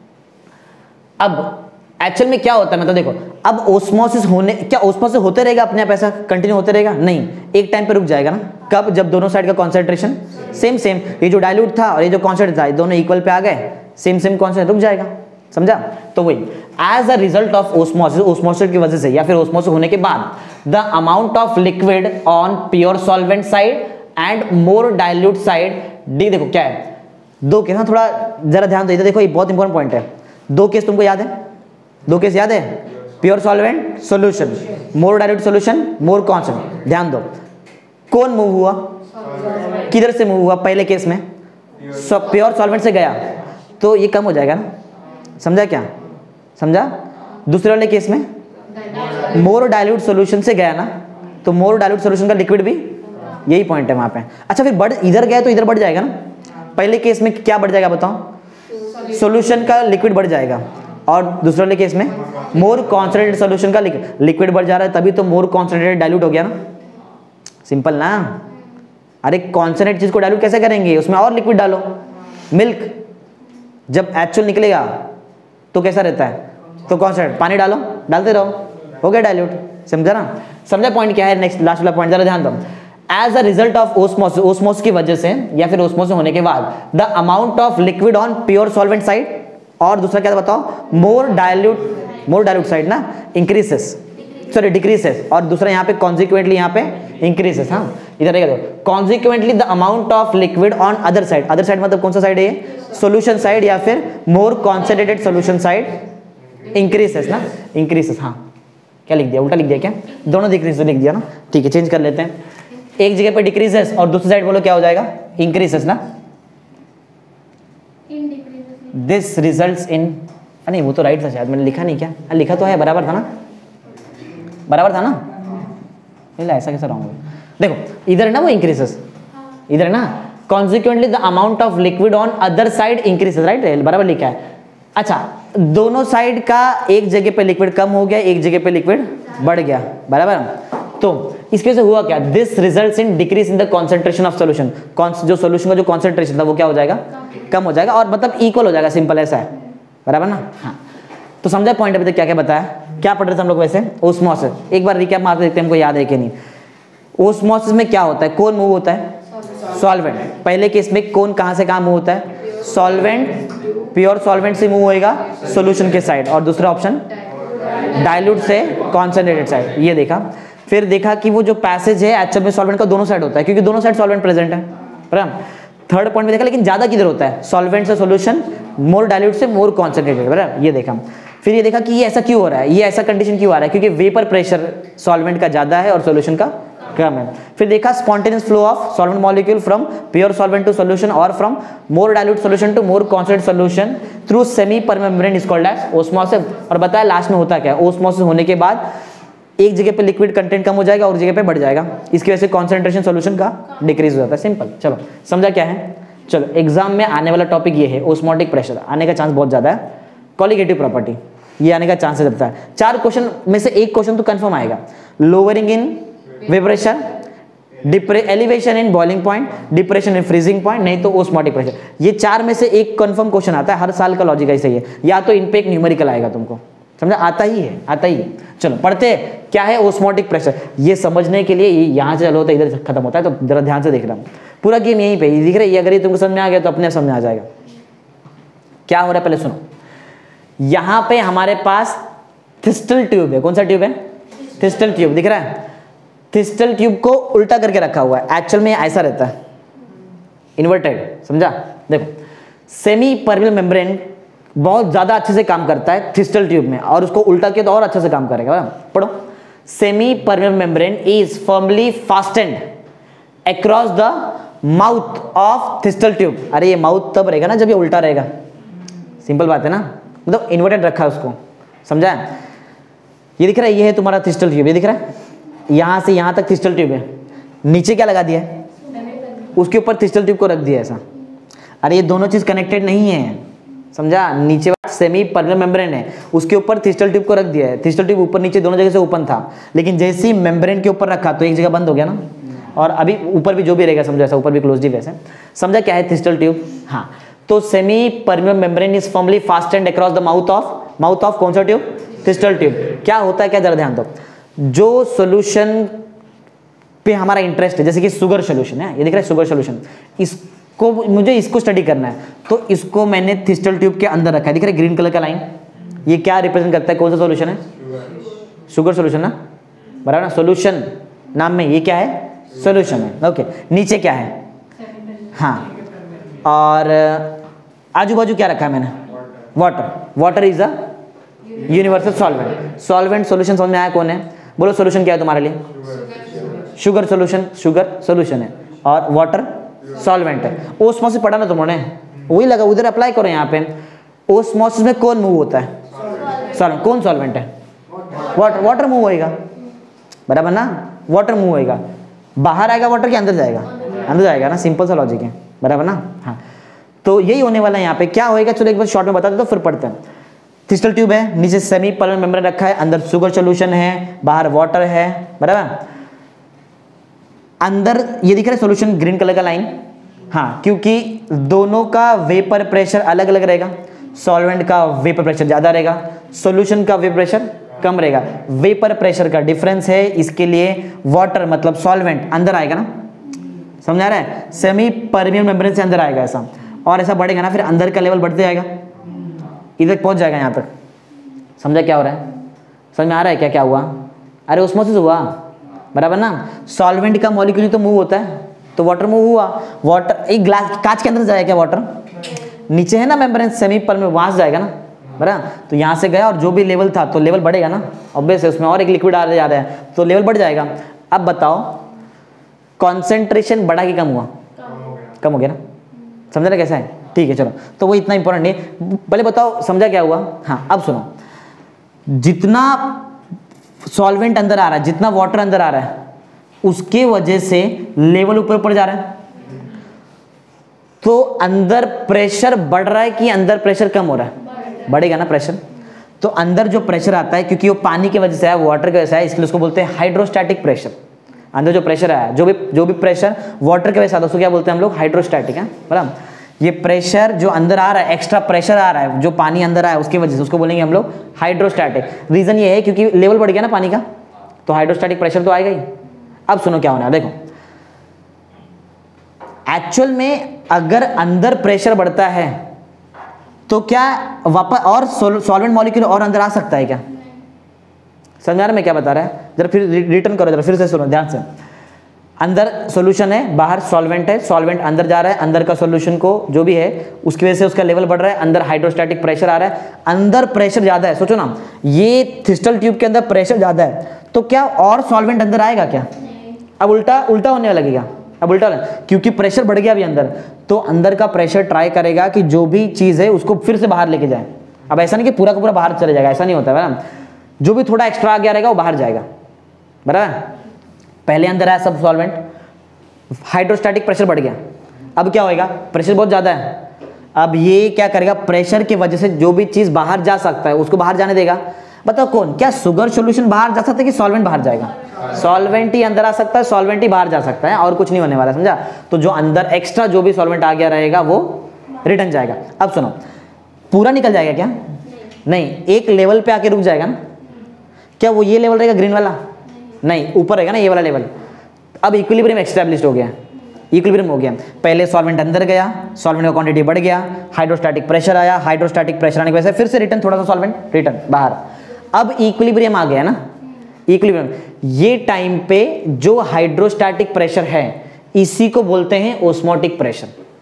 अब एक्चुअल में क्या होता है, मतलब देखो, अब ओस्मोसिस होने, क्या ओस्मोसिस होते रहेगा अपने आप ऐसा कंटिन्यू होते रहेगा, नहीं, एक टाइम पे रुक जाएगा ना। कब, जब दोनों साइड का कॉन्सेंट्रेशन सेम, ये जो डाइल्यूट था और ये जो कॉन्सेंट्रेट था, दोनों इक्वल पे आ गए, सेम कॉन्सेंट्रेट, रुक जाएगा, समझा। तो वही as a result of osmosis, osmosis की वजह से या फिर ओस्मोसिस होने के बाद, the amount of liquid on pure solvent side and more dilute side, डी देखो क्या है, दो केस ना, थोड़ा जरा ध्यान दो, देखो ये बहुत इंपॉर्टेंट पॉइंट है। दो केस तुमको याद है, दो केस याद है, pure solvent solution, more dilute solution, more concentrate. ध्यान दो, कौन मूव हुआ, किधर से मूव हुआ, पहले केस में प्योर सॉल्वेंट से गया तो ये कम हो जाएगा ना, समझा क्या, समझा। दूसरे वाले केस में मोर डाइल्यूट सॉल्यूशन से गया ना, तो मोर डाइल्यूट सॉल्यूशन का लिक्विड भी, यही पॉइंट है वहां पे। अच्छा फिर बढ़, इधर गया तो इधर बढ़ जाएगा ना। पहले केस में क्या बढ़ जाएगा बताओ, सॉल्यूशन का लिक्विड बढ़ जाएगा, और दूसरे वाले केस में मोर कॉन्सेंट्रेटेड सॉल्यूशन का लिक्विड बढ़ जा रहा है, तभी तो मोर कॉन्सेंट्रेटेड डाइल्यूट हो गया ना, सिंपल ना। अरे कॉन्सेंट्रेट चीज को डाइल्यूट कैसे करेंगे, उसमें और लिक्विड डालो, मिल्क जब एक्चुअल निकलेगा तो कैसा रहता है, तो कॉन्सेंट्रेट, पानी डालो, डालते रहो, हो गया डाइल्यूट, समझा ना। समझा पॉइंट क्या है। नेक्स्ट लास्ट वाला पॉइंट जरा ध्यान दो, as a result of osmosis, osmosis की वजह से या फिर ओस्मोसिस होने के बाद, the amount of liquid on pure solvent side, और दूसरा क्या बताओ, मोर डाइल्यूट साइड ना, इंक्रीसेस, सॉरी डिक्रीसेस, और दूसरा यहाँ पे कॉन्सिक्वेंटली यहाँ पे इंक्रीसेस। हाँ इधर रहेगा, consequently the amount of liquid on other side, other side मतलब कौन सा साइड है ये, सॉल्यूशन साइड या फिर more concentrated solution side, increases ना, इंक्रीसेस। हाँ क्या लिख दिया, उल्टा लिख दिया क्या, दोनों डिक्रीसेस लिख दिया ना, ठीक है चेंज कर लेते हैं। एक जगह पे डिक्रीसेस और दूसरी साइड बोलो क्या हो जाएगा, इंक्रीसेस ना। दिस रिजल्ट्स इन, नहीं वो तो राइट था शायद, मैंने लिखा नहीं क्या, लिखा तो है, बराबर था ना, बराबर था ना, नहीं ऐसा कैसा रॉन्ग हो, देखो इधर ना वो इंक्रीसेस, इधर ना consequently the amount of liquid on other side increases, right, बराबर लिखा है। अच्छा दोनों साइड का एक जगह पे लिक्विड कम हो गया, एक जगह पे लिक्विड बढ़ गया, बराबर। तो इसके से हुआ क्या, this results in decrease in the concentration of solution, जो सॉल्यूशन का जो कॉन्सेंट्रेशन था वो क्या हो जाएगा, कम हो जाएगा, और मतलब इक्वल हो जाएगा, सिंपल ऐसा है, बराबर ना। हाँ तो समझा पॉइंट, अभी तक क्या क्या बताया, क्या पढ़ रहे थे हम लोग वैसे, ओस्मोसिस। एक बार रिकैप मारते देखते हैं हमको याद है कि नहीं। ओस्मोसिस में क्या होता है, कौन मूव होता है, सॉल्वेंट। पहले केस में कौन कहां से कहां मूव होता है, सॉल्वेंट, प्योर सॉल्वेंट से मूव होएगा सॉल्यूशन के साइड, और दूसरा ऑप्शन डाइल्यूट से कॉन्सेंट्रेटेड साइड, ये देखा। फिर देखा कि वो जो पैसेज है एक्चुअल में सॉल्वेंट का दोनों साइड होता है, क्योंकि दोनों साइड सॉल्वेंट प्रेजेंट है, बराबर। थर्ड पॉइंट में देखा लेकिन ज्यादा किधर होता है, सॉल्वेंट से सॉल्यूशन, मोर डाइल्यूट से मोर कॉन्सेंट्रेटेड, बराबर, ये देखा। फिर ये देखा कि ये ऐसा क्यों हो रहा है, ये ऐसा कंडीशन क्यों आ रहा है, क्योंकि वेपर प्रेशर सॉल्वेंट का ज्यादा है और सॉल्यूशन का कम है। फिर देखा spontaneous flow of solvent molecule from pure solvent to solution और from more dilute solution to more concentrated solution through semi permeable membrane is called as osmosis. और बताया लास्ट में होता क्या है, ओस्मोसिस होने के बाद एक जगह पे लिक्विड कंटेंट कम हो जाएगा और जगह पे बढ़ जाएगा, इसकी वजह से कॉन्सेंट्रेशन सॉल्यूशन का डिक्रीज हो जाता है, सिंपल। चलो समझा क्या है। चलो एग्जाम में आने वाला टॉपिक ये है, ओस्मोटिक प्रेशर आने का चांस बहुत ज्यादा है, कॉलिगेटिव प्रॉपर्टी ये आने का चांस रहता है। 4 क्वेश्चन में से एक क्वेश्चन तो कंफर्म आएगा, lowering in vaporation, elevation in boiling point, depression in freezing point, नहीं तो ओस्मोटिक प्रेशर। ये 4 में से एक कंफर्म क्वेश्चन आता है, हर साल का लॉजिक ऐसा ही है, या तो इन पे एक न्यूमेरिकल आएगा तुमको, समझा, आता ही है, आता ही है। चलो पढ़ते हैं क्या है ओस्मोटिक प्रेशर। ये समझने के लिए यहाँ से चलो तो इधर खत्म होता है, तो जरा ध्यान से देख रहा हूँ, पूरा गेम यहीं पे दिख रहा है। ये अगर ये तुमको समझ में आ गया तो अपने समझ में आ जाएगा क्या हो रहा है। पहले सुनो, यहाँ पे हमारे पास थिस्टल ट्यूब है, कौन सा ट्यूब है, थिस्टल ट्यूब दिख रहा है। थिस्टल ट्यूब को उल्टा करके रखा हुआ है, एक्चुअल में ऐसा रहता है, इन्वर्टेड, समझा। देखो सेमी परमेबल मेम्ब्रेन बहुत ज़्यादा अच्छे से काम करता है थिस्टल ट्यूब में, और उसको उल्टा किया तो और अच्छे से काम करेगा। पढ़ो, semi permeable membrane is firmly fastened across the mouth of thistle tube. अरे ये माउथ तब रहेगा ना जब ये उल्टा रहेगा, सिंपल बात है ना, मतलब इन्वर्टेड रखा है उसको, समझा। ये दिख रहा है, ये है तुम्हारा थिस्टल ट्यूब, ये दिख रहा है, यहाँ से यहाँ तक थिस्टल ट्यूब है, नीचे क्या लगा दिया है, उसके ऊपर थिस्टल ट्यूब को रख दिया ऐसा। अरे ये दोनों चीज़ कनेक्टेड नहीं है, समझा। नीचे सेमी परमेबल मेम्ब्रेन है, उसके ऊपर थिस्टल ट्यूब को रख दिया है, थिस्टल ट्यूब ऊपर नीचे दोनों जगह से ओपन था, लेकिन जैसे ही मेम्ब्रेन के ऊपर रखा तो एक जगह बंद हो गया ना, और अभी ऊपर भी जो भी रहेगा समझो ऐसा, ऊपर भी क्लोज वैसे, समझा क्या है थिस्टल ट्यूब। हाँ, तो semi permeable membrane is firmly fastened across the mouth of कौन सा ट्यूब, थिस्टल ट्यूब। क्या होता है, क्या जरा ध्यान दो, जो सोल्यूशन पे हमारा इंटरेस्ट है, जैसे कि शुगर सोल्यूशन है, ये दिख रहा है शुगर सोल्यूशन, इसको मुझे इसको स्टडी करना है, तो इसको मैंने थिस्टल ट्यूब के अंदर रखा है, दिख रहा है ग्रीन कलर का लाइन, ये क्या रिप्रेजेंट करता है, कौन सा सोल्यूशन है, शुगर सोल्यूशन ना, बराबर ना, सोल्यूशन नाम में ये क्या है, सोल्यूशन है। ओके, नीचे क्या है, हाँ, और आजू बाजू क्या रखा है मैंने, water is a universal solvent. Solvent solution समझ में आया कौन है, बोलो सोल्यूशन क्या है तुम्हारे लिए, शुगर सोल्यूशन है, और वाटर सॉल्वेंट है। ओस्मोसिस पढ़ा ना तुमने, वही लगा, उधर अप्लाई करो। यहाँ पे ओस्मोसिस में कौन मूव होता है, सॉल्वेंट। कौन सॉल्वेंट है, वाटर मूव होएगा, बराबर ना, वाटर मूव होएगा, बाहर आएगा वाटर के अंदर जाएगा, अंदर जाएगा ना, सिंपल सा लॉजिक है, बराबर ना। हाँ, तो यही होने वाला है यहाँ पे। क्या होएगा चलो एक बार शॉर्ट में बता दो तो फिर पढ़ते हैं। थिस्टल ट्यूब है, नीचे सेमी परमेबल मेम्ब्रेन रखा है, अंदर शुगर सोल्यूशन है, बाहर वाटर है, बराबर। अंदर ये दिख रहा है सोल्यूशन ग्रीन कलर का लाइन, हाँ, क्योंकि दोनों का वेपर प्रेशर अलग अलग रहेगा, सॉल्वेंट का वेपर प्रेशर ज़्यादा रहेगा, सोल्यूशन का वेपर प्रेशर कम रहेगा। वेपर प्रेशर का डिफरेंस है, इसके लिए वाटर मतलब सॉल्वेंट अंदर आएगा ना, समझ आ रहा है, सेमी परमेबल मेम्ब्रेन से अंदर आएगा ऐसा, और ऐसा बढ़ेगा ना, फिर अंदर का लेवल बढ़ते जाएगा, इधर पहुंच जाएगा यहाँ तक। समझा क्या हो रहा है, समझ में आ रहा है क्या क्या हुआ, अरे ओस्मोसिस हुआ, बराबर ना। सॉल्वेंट का मॉलिक्यूल तो मूव होता है, तो वाटर मूव हुआ, वाटर एक ग्लास कांच के अंदर जाएगा क्या, वाटर नीचे है ना मेम्ब्रेन सेमी परमेबल, वहां से जाएगा ना, बराबर। तो यहाँ से गया और जो भी लेवल था तो लेवल बढ़ेगा ना, ऑब्वियस है, उसमें और एक लिक्विड आ जा रहा है तो लेवल बढ़ जाएगा। अब बताओ कॉन्सेंट्रेशन बढ़ा कि कम हुआ, कम हो गया ना, समझा ना कैसा है, ठीक है चलो, तो वो इतना इंपॉर्टेंट नहीं, पहले बताओ समझा क्या हुआ। हाँ, अब सुनो, जितना सॉल्वेंट अंदर आ रहा है, जितना वाटर अंदर आ रहा है, उसके वजह से लेवल ऊपर ऊपर जा रहा है, तो अंदर प्रेशर बढ़ रहा है कि अंदर प्रेशर कम हो रहा है, बढ़ेगा ना प्रेशर। तो अंदर जो प्रेशर आता है, क्योंकि वो पानी की वजह से है, वाटर की वजह से है, इसलिए उसको बोलते हैं हाइड्रोस्टैटिक प्रेशर। अंदर जो प्रेशर आया, जो भी प्रेशर वाटर की वजह से आता है उसको क्या बोलते हैं हम लोग, हाइड्रोस्टैटिक है, बराबर। ये प्रेशर जो अंदर आ रहा है, एक्स्ट्रा प्रेशर आ रहा है, जो पानी अंदर आया उसकी वजह से, उसको बोलेंगे हम लोग हाइड्रोस्टैटिक। रीजन ये है क्योंकि लेवल बढ़ गया ना पानी का, तो हाइड्रोस्टैटिक प्रेशर तो आएगा ही। अब सुनो क्या होना है, देखो एक्चुअल में अगर अंदर प्रेशर बढ़ता है तो क्या वापस और सॉल्वेंट मॉलिक्यूल और अंदर आ सकता है क्या, समझ आ रहा है मैं क्या बता रहा है, जरा फिर रिटर्न करो, जरा फिर से सुनो ध्यान से। अंदर सॉल्यूशन है, बाहर सॉल्वेंट है, सॉल्वेंट अंदर जा रहा है, अंदर का सॉल्यूशन को जो भी है उसकी वजह से उसका लेवल बढ़ रहा है, अंदर हाइड्रोस्टैटिक प्रेशर आ रहा है, अंदर प्रेशर ज्यादा है। सोचो ना, ये थिस्टल ट्यूब के अंदर प्रेशर ज्यादा है, तो क्या और सॉल्वेंट अंदर आएगा क्या, अब उल्टा होने लगेगा, अब उल्टा, क्योंकि प्रेशर बढ़ गया अभी अंदर, तो अंदर का प्रेशर ट्राई करेगा कि जो भी चीज है उसको फिर से बाहर लेके जाए। अब ऐसा नहीं कि पूरा का पूरा बाहर चले जाएगा, ऐसा नहीं होता है ना, जो भी थोड़ा एक्स्ट्रा आ गया रहेगा वो बाहर जाएगा, बराबर। पहले अंदर आया सब सॉल्वेंट, हाइड्रोस्टैटिक प्रेशर बढ़ गया, अब क्या होएगा, प्रेशर बहुत ज्यादा है, अब ये क्या करेगा, प्रेशर की वजह से जो भी चीज बाहर जा सकता है उसको बाहर जाने देगा। बताओ कौन, क्या शुगर सॉल्यूशन बाहर जा सकता है कि सॉल्वेंट बाहर जाएगा, सॉल्वेंट ही अंदर आ सकता है, सॉल्वेंट ही बाहर जा सकता है, और कुछ नहीं होने वाला, समझा। तो जो अंदर एक्स्ट्रा जो भी सॉल्वेंट आ गया रहेगा वो रिटर्न जाएगा। अब सुनो, पूरा निकल जाएगा क्या, नहीं, एक लेवल पे आके रुक जाएगा ना, क्या वो ये लेवल रहेगा ग्रीन वाला, नहीं, ऊपर रहेगा ना ये वाला लेवल। अब इक्विलिब्रियम एस्टैब्लिश हो गया, इक्विलिब्रियम हो गया, पहले सॉल्वेंट अंदर गया, सॉल्वेंट का क्वांटिटी बढ़ गया, हाइड्रोस्टैटिक प्रेशर आया, हाइड्रोस्टैटिक प्रेशर आने की वजह से फिर से रिटर्न थोड़ा सा सॉल्वेंट रिटर्न बाहर, अब इक्विलिब्रियम आ गया ना, इक्विलिब्रियम। ये टाइम पे जो हाइड्रोस्टैटिक प्रेशर है इसी को बोलते हैं ओस्मोटिक प्रेशर।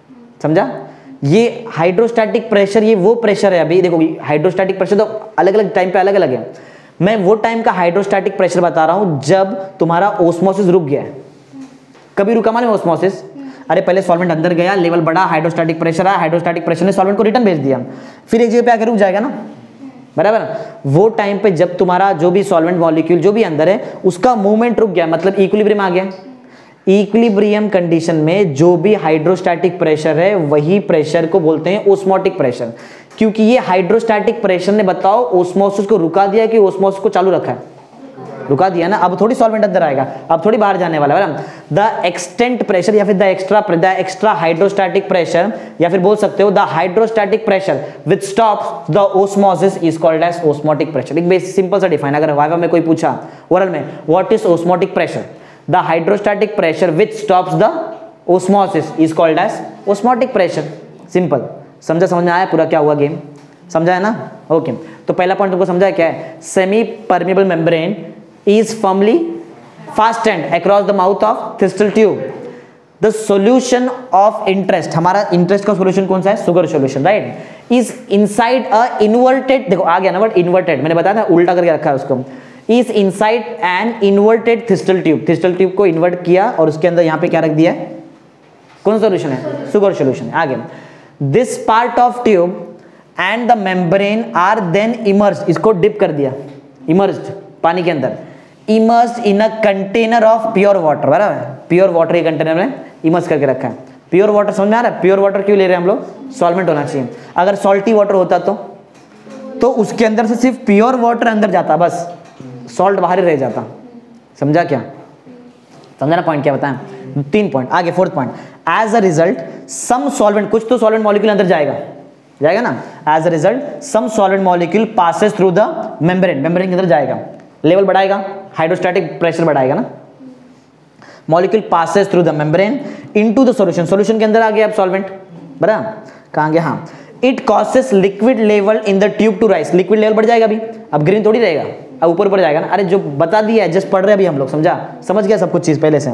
समझा? ये हाइड्रोस्टैटिक प्रेशर, ये वो प्रेशर है। अभी देखो हाइड्रोस्टैटिक प्रेशर तो अलग अलग टाइम पे अलग अलग है, मैं वो टाइम का हाइड्रोस्टैटिक प्रेशर बता रहा हूं जब तुम्हारा ओस्मोसिस रुक गया है। कभी रुका मालूम ओस्मोसिस? अरे पहले सॉल्वेंट अंदर गया, लेवल बढ़ा, हाइड्रोस्टैटिक प्रेशर आया, हाइड्रोस्टैटिक प्रेशर ने सॉल्वेंट को रिटर्न भेज दिया, फिर एक जगह पे आकर रुक जाएगा ना, बराबर? वो टाइम पे जब तुम्हारा जो भी सॉल्वेंट मॉलिक्यूल जो भी अंदर है उसका मूवमेंट रुक गया, मतलब इक्विलिब्रियम आ गया। इक्विलिब्रियम कंडीशन में जो भी हाइड्रोस्टैटिक प्रेशर है वही प्रेशर को बोलते हैं ओस्मोटिक प्रेशर, क्योंकि ये हाइड्रोस्टैटिक प्रेशर ने बताओ ओस्मोसिस को रुका दिया कि ओस्मोसिस को चालू रखा है? रुका दिया ना। अब थोड़ी सॉल्वेंट अंदर आएगा, अब थोड़ी बाहर जाने वाला है। द एक्सटेंट प्रेशर या फिर द एक्स्ट्रा हाइड्रोस्टैटिक प्रेशर, या फिर बोल सकते हो the hydrostatic pressure which stops the osmosis is called as osmotic pressure. एक बेसिक सिंपल सा डिफाइन, अगर वाइवा में कोई पूछा ओरल में what is osmotic pressure, the hydrostatic pressure which stops the osmosis is called as osmotic pressure. Simple, समझा? समझ में आया पूरा क्या हुआ गेम? समझा है ना? ओके, तो पहला पॉइंट तुमको समझा है क्या है? Semi permeable membrane is firmly fastened across the mouth of thistle tube. The solution of interest, हमारा interest का solution कौन सा है? sugar solution, right? is inside a inverted, देखो आ गया ना वर्ड inverted, मैंने बताया था उल्टा करके रखा है उसको। is inside an inverted thistle tube, thistle tube को invert किया और उसके अंदर यहाँ पे क्या रख दिया है? कौन सा solution है? sugar solution। आगे this part of tube and the membrane are then immersed, इसको dip कर दिया, immersed पानी के अंदर, immersed in a container of pure water, बराबर? प्योर वाटर के कंटेनर में इमर्स करके रखा है। प्योर वाटर समझ में आ रहा है? प्योर वाटर क्यों ले रहे हैं हम लोग? सॉल्वेंट होना चाहिए। अगर सॉल्टी वाटर होता तो उसके अंदर से सिर्फ प्योर वाटर अंदर जाता, बस सॉल्ट बाहर ही रह जाता। समझा क्या? समझा ना पॉइंट क्या बताएं? 3 पॉइंट। आगे 4th point, as a result some solvent, कुछ तो सॉल्वेंट मॉलिक्यूल अंदर जाएगा ना। As a result some solvent molecule passes through the membrane, membrane के अंदर जाएगा, लेवल बढ़ाएगा, हाइड्रोस्टैटिक प्रेशर बढ़ाएगा ना। Molecule passes through the membrane into the solution, solution के अंदर आ गया अब सॉल्वेंट, बराबर? कहां गया? हाँ, it causes liquid level in the tube to rise, liquid level बढ़ जाएगा अभी, अब ग्रीन थोड़ी रहेगा, अब ऊपर ऊपर जाएगा ना। अरे जो बता दिया है, जस्ट पढ़ रहे हैं अभी हम लोग, समझ गया सब कुछ चीज पहले से।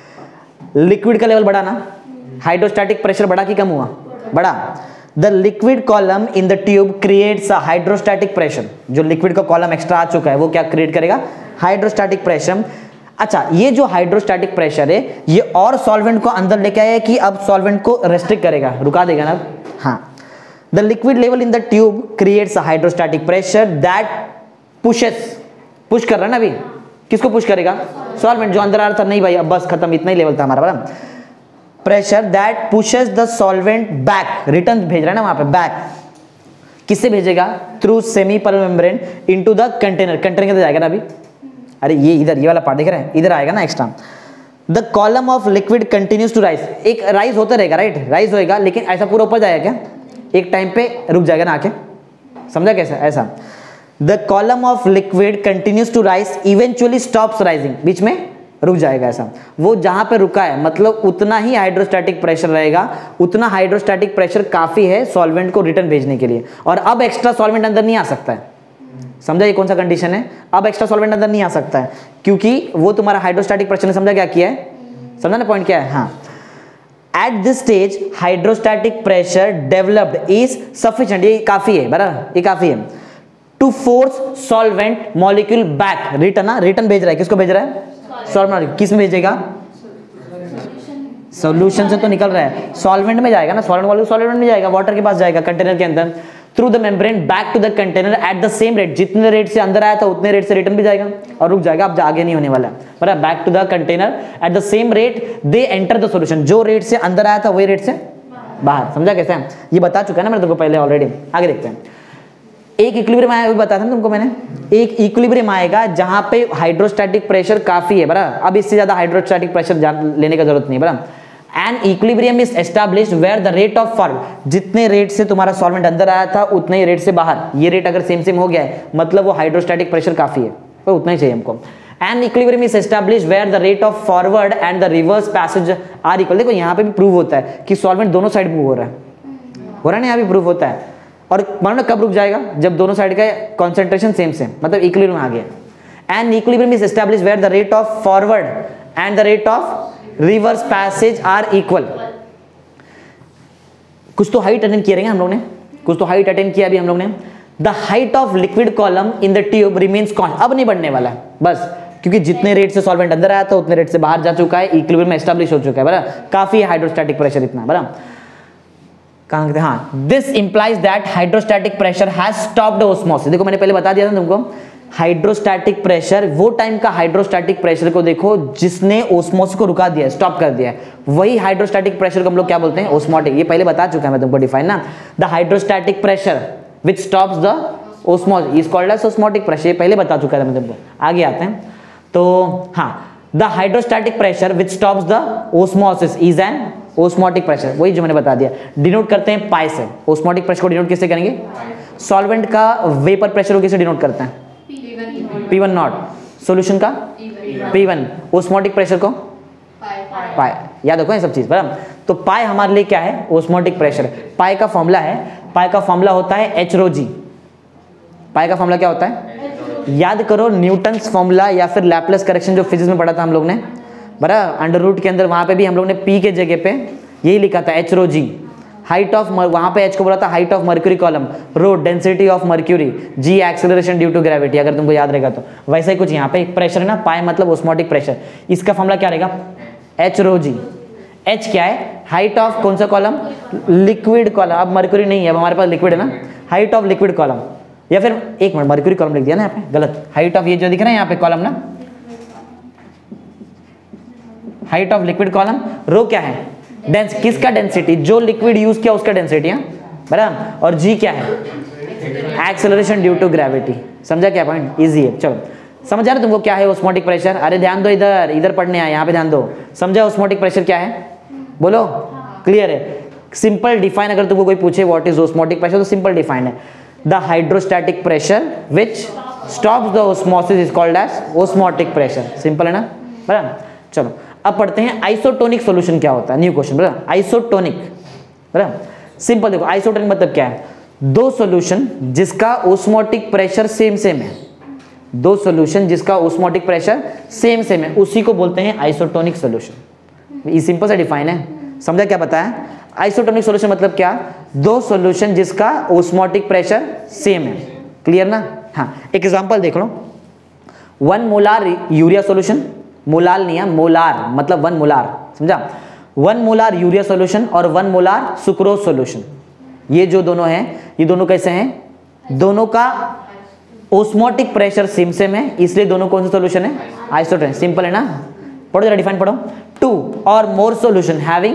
लिक्विड का लेवल बढ़ा ना, हाइड्रोस्टैटिक प्रेशर बढ़ा कि कम हुआ? बढ़ा। The liquid column in the tube creates a hydrostatic pressure, जो लिक्विड का कॉलम एक्स्ट्रा आ चुका है वो क्या क्रिएट करेगा? Hydrostatic pressure. अच्छा, ये जो हाइड्रोस्टैटिक प्रेशर है ये और सॉल्वेंट को अंदर लेके आया कि अब सॉल्वेंट को रेस्ट्रिक्ट करेगा, रुका देगा ना? हाँ। The liquid level in the tube creates a hydrostatic pressure that pushes, push कर रहा है ना अभी, किसको पुश करेगा? सॉल्वेंट जो अंदर आ रहा था, नहीं भाई अब बस खत्म, इतना ही लेवल था हमारा, बराबर? Pressure that pushes the solvent back, return भेज रहा है ना वहां पे, बैक किससे भेजेगा? Through semi permeable membrane into the container, container के अंदर जाएगा ना अभी। अरे ये इधर, ये वाला पार्ट देख रहे हैं, इधर आएगा ना extra. The column of liquid continues to rise, एक राइज होता रहेगा, राइट? राइज होएगा, लेकिन ऐसा पूरा ऊपर जाएगा क्या? एक टाइम पे रुक जाएगा ना आके, समझा कैसा? ऐसा the column of liquid continues to rise eventually stops rising, बीच में रुक जाएगा। ऐसा वो जहां पे रुका है मतलब उतना ही हाइड्रोस्टैटिक प्रेशर रहेगा, उतना हाइड्रोस्टैटिक प्रेशर काफी है सॉल्वेंट को रिटर्न भेजने के लिए, और अब एक्स्ट्रा सॉल्वेंट अंदर नहीं आ सकता है। समझा ये कौन सा कंडीशन है? अब एक्स्ट्रा सॉल्वेंट अंदर नहीं आ सकता है, क्योंकि वो तुम्हारा हाइड्रोस्टैटिक प्रेशर ने समझा क्या किया है? समझा ना पॉइंट क्या है? हाँ। At this stage hydrostatic pressure developed is sufficient, ये काफी है, बराबर? ये काफी है to force solvent molecule back, return, return भेज रहा है, किसको भेज रहा है? सॉल्वेंट। किस में भेजेगा? सॉल्यूशन से तो निकल रहा है, सॉल्वेंट में जाएगा ना, सॉल्वेंट मॉलिक्यूल सॉल्वेंट में जाएगा, वाटर के पास जाएगा, कंटेनर के अंदर, through the membrane back to the container at the same rate, जितने रेट से अंदर आया था उतने रेट से रिटर्न भी जाएगा और रुक जाएगा, अब आगे नहीं होने वाला है, बराबर? Back to the container at the same rate they enter the solution, जो रेट से अंदर आया था वही रेट से बाहर। समझा कैसे है? ये बता चुका है ना मैंने तुमको पहले ऑलरेडी। आगे देखते हैं। एक इक्विलिब्रियम आया, बताया था ना तुमको मैंने, एक इक्विलिब्रियम आएगा जहां पे हाइड्रोस्टैटिक प्रेशर काफी है, बराबर? अब इससे ज्यादा हाइड्रोस्टैटिक प्रेशर लेने का जरूरत नहीं है, बराबर? And equilibrium is established where the rate of forward, जितने रेट से तुम्हारा सॉल्वेंट अंदर आया था उतने ही रेट से बाहर, ये रेट अगर सेम हो गया है मतलब वो हाइड्रोस्टैटिक प्रेशर काफी है, तो उतना ही चाहिए हमको। And equilibrium is established where the rate of forward and the reverse passage are equal. देखो यहाँ पे भी प्रूव होता है कि सॉल्वेंट दोनों साइड मूव हो रहा है ना, यहाँ भी प्रूव होता है। और मानो कब रुक जाएगा? जब दोनों साइड का कॉन्सेंट्रेशन सेम, मतलब इक्विलिब्रियम आ गया। And equilibrium is established where the rate of forward and the rate of reverse passage are equal. कुछ तो हाइट अटेंड किया रहेंगे हम लोग ने, कुछ तो हाइट अटेंड किया अभी हम लोग ने। The height of liquid column in the tube remains constant, अब नहीं बढ़ने वाला है बस, क्योंकि जितने रेट से सॉल्वेंट अंदर आया था उतने रेट से बाहर जा चुका है, इक्विलिब्रियम एस्टैब्लिश हो चुका है, बराबर, काफी हाइड्रोस्टैटिक प्रेशर इतना, बराबर। कहां कहते हैं, हाँ, this implies that hydrostatic pressure has stopped osmosis. देखो मैंने पहले बता दिया था तुमको, हाइड्रोस्टैटिक प्रेशर वो टाइम का हाइड्रोस्टैटिक प्रेशर को देखो जिसने ऑस्मोसिस को रुका दिया, स्टॉप कर दिया, वही हाइड्रोस्टैटिक प्रेशर को हम लोग क्या बोलते हैं, ऑस्मोटिक। ये पहले बता चुका है मैं तुमको डिफाइन ना, the hydrostatic pressure which stops the osmosis is called as osmotic pressure, ये पहले बता चुका था मैं तुमको। आगे आते हैं तो हाँ, the hydrostatic pressure which stops the osmosis is an osmotic pressure, वही जो मैंने बता दिया। डिनोट करते हैं पाई से, ऑस्मोटिक प्रेशर को डिनोट किससे करेंगे, सॉल्वेंट का वेपर प्रेशर को किससे डिनोट करते हैं, P1 नॉट, सॉल्यूशन का P1, ऑस्मोटिक प्रेशर को पाई, याद रखो ये सब चीज, बराबर। तो पाई हमारे लिए क्या है, ऑस्मोटिक प्रेशर। पाई का फॉर्मूला है, पाई का फॉर्मूला होता है h rho g। पाई का फॉर्मूला क्या होता है, याद करो न्यूटन्स फॉर्मूला या फिर लैप्लेस करेक्शन जो फिजिक्स में पढ़ा था हम लोग ने, बराबर, अंडर रूट के अंदर, वहां पे भी हम लोग ने p के जगह पे यही लिखा था h rho g, height of, वहां पे h को बोला था height of mercury column, rho density of mercury, g acceleration due to gravity, अगर तुमको याद रहेगा तो। वैसे ही कुछ यहाँ पे प्रेशर है ना, पाई मतलब ऑस्मोटिक प्रेशर, इसका फॉर्मूला क्या रहेगा, h rho g। h क्या है, हाइट ऑफ कौन सा कॉलम, लिक्विड कॉलम, अब मर्क्यूरी नहीं है, अब हमारे पास लिक्विड है ना, हाइट ऑफ लिक्विड कॉलम, या फिर एक मिनट मर्क्यूरी कॉलम लिख दिया ना यहाँ पे, गलत, हाइट ऑफ, ये जो दिख रहा है यहाँ पे कॉलम ना, height of liquid column, rho क्या है, डेंस, किसका डेंसिटी, जो लिक्विड यूज किया उसका डेंसिटी है, बराबर, और जी क्या है, एक्सेलरेशन ड्यू टू ग्रेविटी। समझा क्या पॉइंट, इजी है। चलो समझ आ रहा तुमको क्या है ऑस्मोटिक प्रेशर, अरे ध्यान दो, इधर इधर पढ़ने आए, यहाँ पे ध्यान दो, समझा ऑस्मोटिक प्रेशर क्या है, बोलो, क्लियर है, सिंपल डिफाइन, अगर तुमको कोई पूछे व्हाट इज ऑस्मोटिक प्रेशर तो सिंपल डिफाइन है, the hydrostatic pressure which stops the osmosis is called as osmotic pressure, simple है ना, बराबर। चलो अब पढ़ते हैं आइसोटोनिक सॉल्यूशन क्या होता है, न्यू क्वेश्चन, बराबर, आइसोटोनिक, बराबर, सिंपल देखो आइसोटोनिक मतलब क्या है, दो सॉल्यूशन जिसका ऑस्मोटिक प्रेशर सेम सेम है, दो सॉल्यूशन जिसका ऑस्मोटिक प्रेशर सेम सेम है, उसी को बोलते हैं आइसोटोनिक सॉल्यूशन। ये सिंपल सा डिफाइन है, समझा क्या बताया, आइसोटोनिक सॉल्यूशन मतलब क्या, दो सॉल्यूशन जिसका ऑस्मोटिक प्रेशर सेम है, क्लियर ना। हाँ एक एग्जांपल देख लो, 1 मोलार यूरिया सॉल्यूशन, मोलार नहीं है, मोलार मतलब 1 मोलार, समझा, 1 मोलार यूरिया सॉल्यूशन और 1 मोलार सुक्रोज सॉल्यूशन, ये जो दोनों हैं, ये दोनों कैसे हैं, दोनों का ऑस्मोटिक प्रेशर सेम सेम है, इसलिए दोनों कौन सा सॉल्यूशन है, आइसोटोनिक, सिंपल है ना। पढ़ो जरा डिफाइन पढ़ो, 2 और more solution having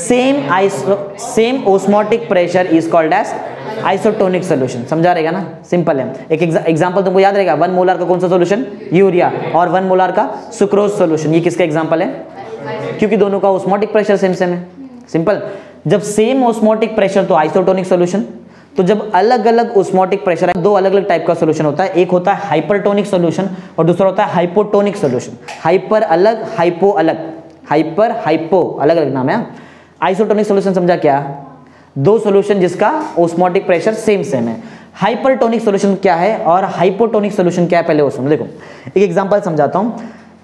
same osmotic pressure is called as isotonic solution, समझा रहेगा ना, सिंपल है। एक एग्जांपल तुमको याद रहेगा, 1 मोलार का कौन सा सॉल्यूशन, यूरिया, और 1 मोलार का सुक्रोज सॉल्यूशन, ये किसका एग्जांपल है, क्योंकि दोनों का ऑस्मोटिक प्रेशर सेम सेम है, सिंपल। जब सेम ऑस्मोटिक प्रेशर तो आइसोटोनिक सॉल्यूशन, तो जब अलग अलग ऑस्मोटिक प्रेशर है, दो अलग अलग टाइप का सॉल्यूशन होता है, एक होता है हाइपरटोनिक सॉल्यूशन और दूसरा होता है हाइपोटोनिक सॉल्यूशन। हाइपर अलग, हाइपो अलग, हाइपर हाइपो अलग अलग नाम है। आइसोटोनिक सॉल्यूशन समझा क्या, दो सॉल्यूशन जिसका ऑस्मोटिक प्रेशर सेम सेम है। हाइपरटोनिक सॉल्यूशन क्या है और हाइपोटोनिक सॉल्यूशन क्या है, पहले वो सुनो। देखो एक एग्जांपल समझाता हूं,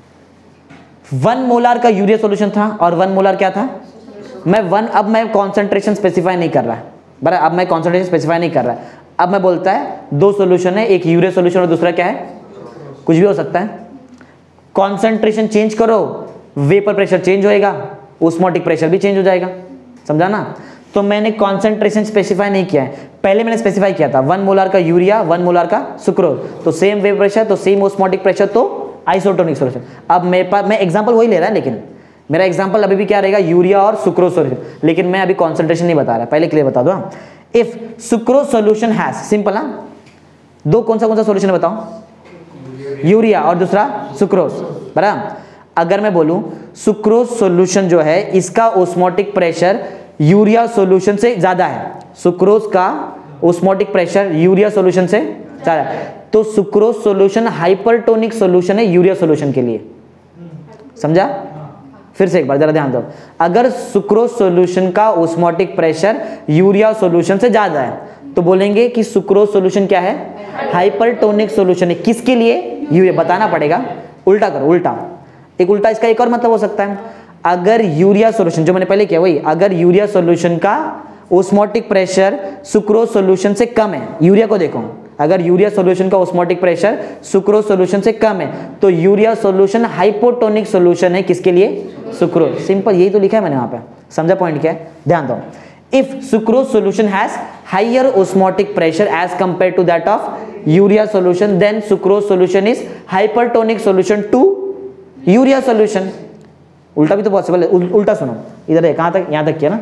1 मोलार का यूरिया सॉल्यूशन था और 1 मोलार क्या था, अब मैं कॉन्सेंट्रेशन स्पेसिफाई नहीं कर रहा है, बराबर, अब मैं कॉन्सेंट्रेशन स्पेसिफाई नहीं कर रहा है, अब मैं बोलता है दो सॉल्यूशन है, एक यूरिया सॉल्यूशन और दूसरा क्या है, कुछ भी हो सकता है, कॉन्सेंट्रेशन चेंज करो, वेपर प्रेशर चेंज होएगा, ऑस्मोटिक प्रेशर भी चेंज हो जाएगा, समझा ना। तो मैंने कॉन्सेंट्रेशन स्पेसिफाई नहीं किया है, पहले मैंने स्पेसिफाई किया था 1 मोलार का यूरिया, 1 मोलार का सुक्रोज, तो सेम वेपर प्रेशर, तो सेम ऑस्मोटिक प्रेशर, तो आइसोटोनिक सॉल्यूशन। अब मेरे पास, मैं एग्जांपल वही ले रहा है, लेकिन मेरा एग्जांपल अभी भी क्या रहेगा, यूरिया और सुक्रोज सॉल्यूशन, लेकिन मैं अभी कॉन्सेंट्रेशन नहीं बता रहा, पहले क्लियर बता दो। If sucrose solution has, simple ना, दो कौन सा सॉल्यूशन है बताओ, यूरिया और दूसरा सुक्रोज, बराबर। अगर मैं बोलूं सुक्रोज सॉल्यूशन जो है इसका ऑस्मोटिक प्रेशर यूरिया सॉल्यूशन से ज्यादा है, सुक्रोज का ऑस्मोटिक प्रेशर यूरिया सॉल्यूशन से ज्यादा है, तो सुक्रोज सॉल्यूशन हाइपरटोनिक सॉल्यूशन है यूरिया सॉल्यूशन के लिए, समझा। फिर से एक बार जरा ध्यान दो, अगर सुक्रोज सॉल्यूशन का ऑस्मोटिक प्रेशर यूरिया सॉल्यूशन से ज्यादा है तो बोलेंगे कि सुक्रोज सॉल्यूशन क्या है, हाइपरटोनिक सॉल्यूशन है, किसके लिए, यूरिया, बताना पड़ेगा, उल्टा करो, उल्टा, एक उल्टा इसका एक और मतलब हो सकता है, अगर यूरिया सॉल्यूशन, जो मैंने पहले किया वही, अगर यूरिया सॉल्यूशन का ओस्मोटिक प्रेशर सुक्रोज सॉल्यूशन से कम है, यूरिया को देखो, अगर यूरिया सॉल्यूशन का ओस्मोटिक प्रेशर सुक्रोज सॉल्यूशन से कम है तो यूरिया सॉल्यूशन हाइपोटोनिक सॉल्यूशन है, किसके लिए? सुक्रोज। सिंपल, यही तो लिखा है मैंने वहां पे, समझा पॉइंट क्या है? ध्यान दो, if sucrose solution has higher osmotic pressure as compare to that of urea solution then sucrose solution is hypertonic solution to urea solution. उल्टा भी तो पॉसिबल है, उल्टा सुनो, इधर है, कहां तक? यहां तक किया ना।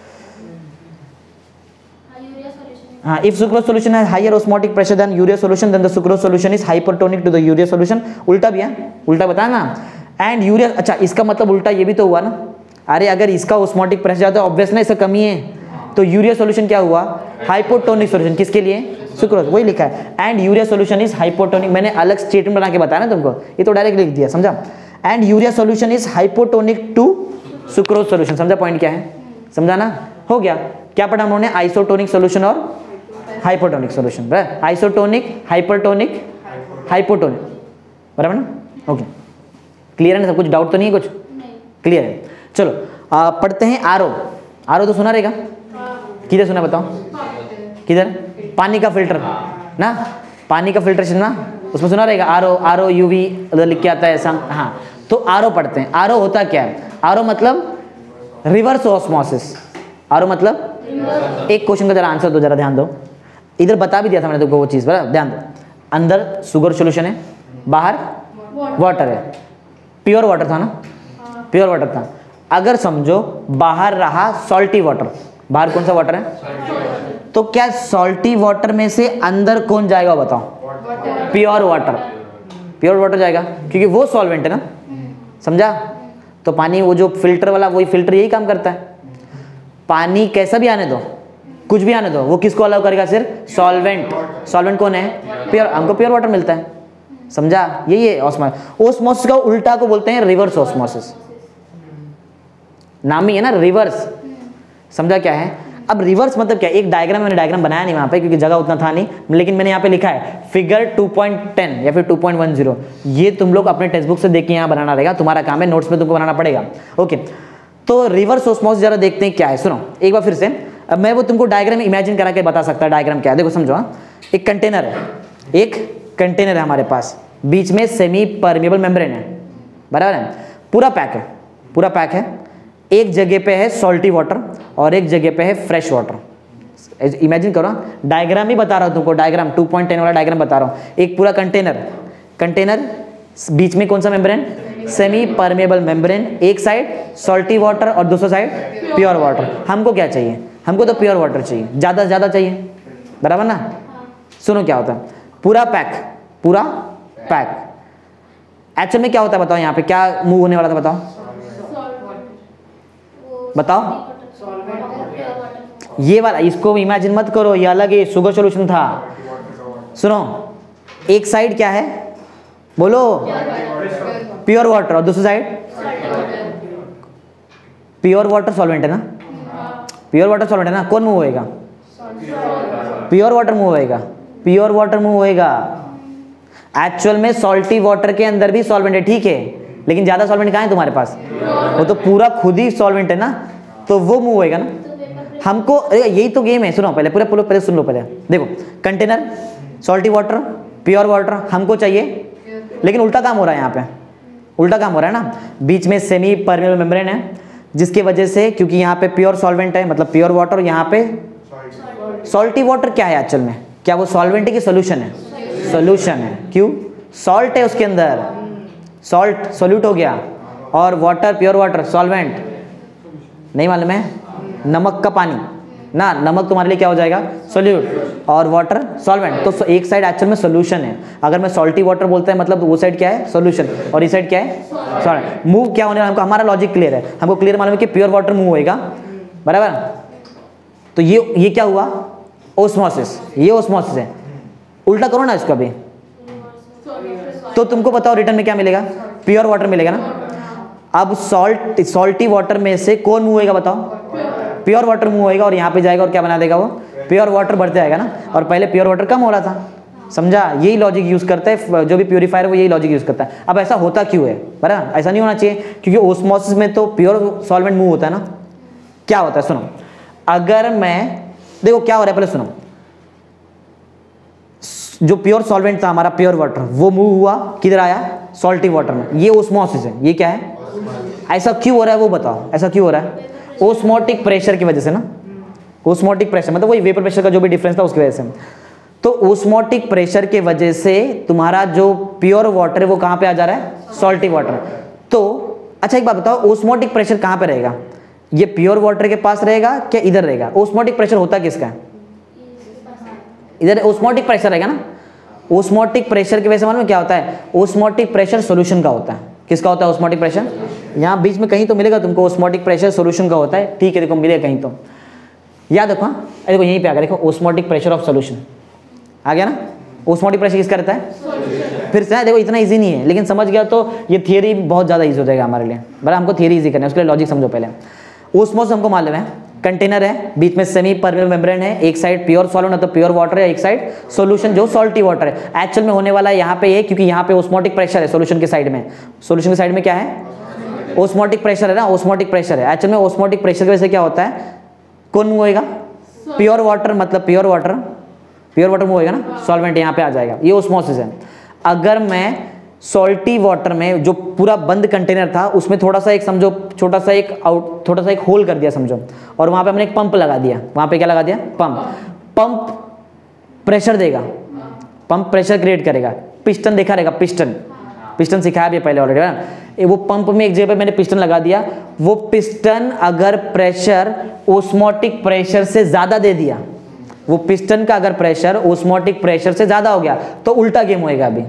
हाँ, if sucrose solution has higher osmotic pressure than urea solution, then the sucrose solution is hypertonic to the urea solution। उल्टा भी है, उल्टा बता ना। एंड यूरिया, अच्छा इसका मतलब उल्टा ये भी तो हुआ ना, अरे अगर इसका osmotic pressure ज़्यादा ऑब्वियस ना, इसका कमी है, तो यूरिया सॉल्यूशन क्या हुआ? हाइपोटोनिक सॉल्यूशन, किसके लिए? सुक्रोज, वही लिखा है। And urea solution is hypotonic, मैंने अलग स्टेटमेंट बना के बताया ना तुमको, ये तो डायरेक्ट लिख दिया, समझा? And urea solution is hypotonic to sucrose solution, समझा पॉइंट क्या है? समझा ना? हो गया। क्या पढ़ा हम लोगों ने? आइसोटोनिक सॉल्यूशन और हाइपोटोनिक सॉल्यूशन, बराबर? आइसोटोनिक, हाइपरटोनिक, हाइपोटोनिक, बराबर ना? ओके, क्लियर है ना? सब कुछ डाउट तो नहीं है कुछ? क्लियर है। चलो पढ़ते हैं आरओ। आरओ तो सुना रहेगा, किधर सुना बताओ? किधर? पानी का फिल्टर ना, पानी का फिल्ट्रेशन ना, उसमें सुना रहेगा आरओ, आरओ यूवी उधर लिख के आता है ऐसा। हाँ, तो आरओ पढ़ते हैं। आरओ होता क्या है? आरओ मतलब रिवर्स ऑस्मोसिस। आरओ मतलब, एक क्वेश्चन का जरा आंसर दो, जरा ध्यान दो, इधर बता भी दिया था मैंने तुमको वो चीज़, बराबर? ध्यान दो, अंदर शुगर सॉल्यूशन है, बाहर वाटर है, प्योर वाटर था ना, प्योर वाटर था। अगर समझो बाहर रहा सॉल्टी वाटर, बाहर कौन सा वाटर है? तो क्या सॉल्टी वाटर में से अंदर कौन जाएगा बताओ? प्योर वाटर, प्योर वाटर जाएगा, क्योंकि वो सॉल्वेंट है ना, समझा? तो पानी, वो जो फिल्टर वाला, वही फिल्टर यही काम करता है। पानी कैसा भी आने दो, कुछ भी आने दो, वो किसको अलाउ करेगा? सिर्फ सॉल्वेंट। सॉल्वेंट कौन है? प्योर, हमको प्योर वाटर मिलता है, समझा? यही है ऑस्मोसिस। ऑस्मोसिस का उल्टा को बोलते हैं रिवर्स ऑस्मोसिस, नाम ही है ना रिवर्स, समझा क्या है? अब रिवर्स मतलब क्या? एक डायग्राम, मैंने डायग्राम बनाया नहीं वहाँ पे क्योंकि जगह उतना था नहीं, लेकिन मैंने यहाँ पे लिखा है फिगर 2.10 या फिर 2.10। ये तुम लोग अपने टेक्स्ट बुक से देख के यहाँ बनाना रहेगा, तुम्हारा काम है, नोट्स में तुमको बनाना पड़ेगा। ओके, तो रिवर्स ऑस्मोसिस जरा देखते हैं क्या है। सुनो एक बार फिर से, अब मैं वो तुमको डायग्राम इमेजिन करा के बता सकता है डायग्राम क्या है। देखो समझो, एक कंटेनर है, एक कंटेनर है हमारे पास, बीच में सेमी परमेबल मेम्ब्रेन है, बराबर है? पूरा पैक है, पूरा पैक है। एक जगह पे है सॉल्टी वाटर और एक जगह पे है फ्रेश वाटर। इमेजिन करो, डायग्राम ही बता रहा हूँ तुमको, डायग्राम 2.10 वाला डायग्राम बता रहा हूँ। एक पूरा कंटेनर, कंटेनर बीच में कौन सा मेम्ब्रेन? सेमी परमेबल मेम्ब्रेन, एक साइड सॉल्टी वाटर और दूसरा साइड प्योर वाटर। हमको क्या चाहिए? हमको तो प्योर वाटर चाहिए, ज़्यादा से ज़्यादा चाहिए, बराबर ना? सुनो क्या होता है, पूरा पैक, पूरा पैक एक्चुअल में क्या होता है बताओ? यहाँ पे क्या मूव होने वाला था बताओ? बताओ, ये वाला, इसको इमेजिन मत करो, ये अलग है, शुगर सॉल्यूशन था। सुनो, एक साइड क्या है बोलो? प्योर वाटर, और दूसरी साइड प्योर वाटर सॉल्वेंट है ना, प्योर वाटर सॉल्वेंट है ना, कौन मूव होएगा? प्योर वाटर मूव होएगा, प्योर वाटर मूव होएगा। एक्चुअल में सॉल्टी वाटर के अंदर भी सॉल्वेंट है, ठीक है, लेकिन ज्यादा सॉल्वेंट कहाँ है तुम्हारे पास? वो तो पूरा खुद ही सॉल्वेंट है ना, तो वो मूव होएगा ना। हमको यही तो गेम है। सुनो पहले, पूरे पूरे पहले सुन लो, पहले देखो, container salty water pure water हमको चाहिए, लेकिन उल्टा काम हो रहा है यहाँ पे, उल्टा काम हो रहा है ना। बीच में सेमी परमेबल मेम्ब्रेन है, जिसकी वजह से, क्योंकि यहाँ पे प्योर सॉल्वेंट है, मतलब प्योर वाटर, यहाँ पे सॉल्टी वाटर क्या है एक्चुअल में? क्या वो सॉल्वेंट है कि सोल्यूशन है? सोल्यूशन है। क्यों? सॉल्ट है उसके अंदर, सॉल्ट सोल्यूट हो गया, और वाटर प्योर वाटर सॉल्वेंट। नहीं मालूम है? नमक का पानी ना, नमक तुम्हारे लिए क्या हो जाएगा? सोल्यूट, और वाटर सॉल्वेंट। तो एक साइड एक्चुअल में सोल्यूशन है। अगर मैं सॉल्टी वाटर बोलता है मतलब वो साइड क्या है? सोल्यूशन, और इस साइड क्या है? सॉल्ट। मूव क्या होने वाला हमको? हमारा लॉजिक क्लियर है, हमको क्लियर मालूम है कि प्योर वाटर मूव होएगा, बराबर? तो ये क्या हुआ? ओस्मोसिस, ये ओस्मोसिस है। उल्टा करो ना इसको अभी, तो तुमको बताओ रिटर्न में क्या मिलेगा? प्योर वाटर मिलेगा ना। अब सॉल्टी वाटर में से कौन मूव होएगा बताओ? प्योर वाटर मूव होएगा, और यहाँ पे जाएगा और क्या बना देगा? वो प्योर वाटर बढ़ते जाएगा ना, और पहले प्योर वाटर कम हो रहा था, समझा? यही लॉजिक यूज करता है जो भी प्योरीफायर है, वो यही लॉजिक यूज करता है। अब ऐसा होता क्यों है? बराबर, ऐसा नहीं होना चाहिए, क्योंकि ओस्मोसिस में तो प्योर सॉल्वेंट मूव होता है ना। क्या होता है सुनो, अगर मैं, देखो क्या हो रहा है पहले सुनो, जो प्योर सॉल्वेंट था हमारा प्योर वाटर, वो मूव हुआ किधर आया, सॉल्टी वाटर में, ये ओस्मोसिस है। ये क्या है, ऐसा क्यों हो रहा है वो बताओ, ऐसा क्यों हो रहा है, ओस्मोटिक प्रेशर की वजह से ना, ओस्मोटिक प्रेशर मतलब वही वेपर प्रेशर का जो भी डिफरेंस था उसकी वजह से। तो ओस्मोटिक प्रेशर के वजह से तुम्हारा जो प्योर वाटर है वो कहाँ पे आ जा रहा है, सॉल्टी वाटर। तो अच्छा एक बात बताओ, ओस्मोटिक प्रेशर कहाँ पे रहेगा, ये प्योर वाटर के पास रहेगा क्या इधर रहेगा, ओस्मोटिक प्रेशर होता किसका है, इधर ओस्मोटिक प्रेशर रहेगा ना। ओस्मोटिक प्रेशर की वजह से मालूम क्या होता है, ओस्मोटिक प्रेशर सॉल्यूशन का होता है, किसका होता है ओस्मोटिक प्रेशर, यहाँ बीच में कहीं तो मिलेगा तुमको, ओस्मोटिक प्रेशर सॉल्यूशन का होता है, ठीक है देखो मिलेगा कहीं तो, याद रखो। हाँ देखो यहीं पे आ गया, देखो ओस्मोटिक प्रेशर ऑफ सॉल्यूशन आ गया ना। ओस्मोटिक प्रेशर किसका रहता है, फिर से देखो इतना इजी नहीं है, लेकिन समझ गया तो ये थियरी बहुत ज़्यादा इजी हो जाएगा हमारे लिए, बड़ा हमको थियरी इजी करना है, उसके लिए लॉजिक समझो पहले। ओस्मोसिस हमको मालूम है, कंटेनर है, बीच में सेमी परमेबल मेम्ब्रेन है, एक साइड प्योर सॉल्वेंट मतलब प्योर वाटर है, एक साइड सॉल्यूशन जो सॉल्टी वाटर है। एक्चुअल में होने वाला है यहाँ पे ये, क्योंकि यहाँ पे ओस्मोटिक प्रेशर है सॉल्यूशन के साइड में, सॉल्यूशन के साइड में क्या है, ओस्मोटिक प्रेशर है ना, ओस्मोटिक प्रेशर है। एक्चुअल में ओस्मोटिक प्रेशर की वजह से क्या होता है, कौन मूव होएगा, प्योर वाटर मतलब प्योर वाटर मूव होएगा ना, सॉल्वेंट यहाँ पे आ जाएगा, ये ओस्मोसिस है। अगर मैं सॉल्टी वाटर में जो पूरा बंद कंटेनर था उसमें थोड़ा सा एक समझो छोटा सा एक होल कर दिया समझो, और वहाँ पे हमने एक पंप लगा दिया, वहाँ पे क्या लगा दिया, पंप प्रेशर देगा, पंप प्रेशर क्रिएट करेगा, पिस्टन देखा रहेगा, पिस्टन सिखाया भी पहले ऑलरेडी है, वो पंप में एक जगह पे मैंने पिस्टन लगा दिया, वो पिस्टन अगर प्रेशर ओस्मोटिक प्रेशर से ज़्यादा दे दिया, वो पिस्टन का अगर प्रेशर ओस्मोटिक प्रेशर से ज़्यादा हो गया तो उल्टा गेम होएगा। अभी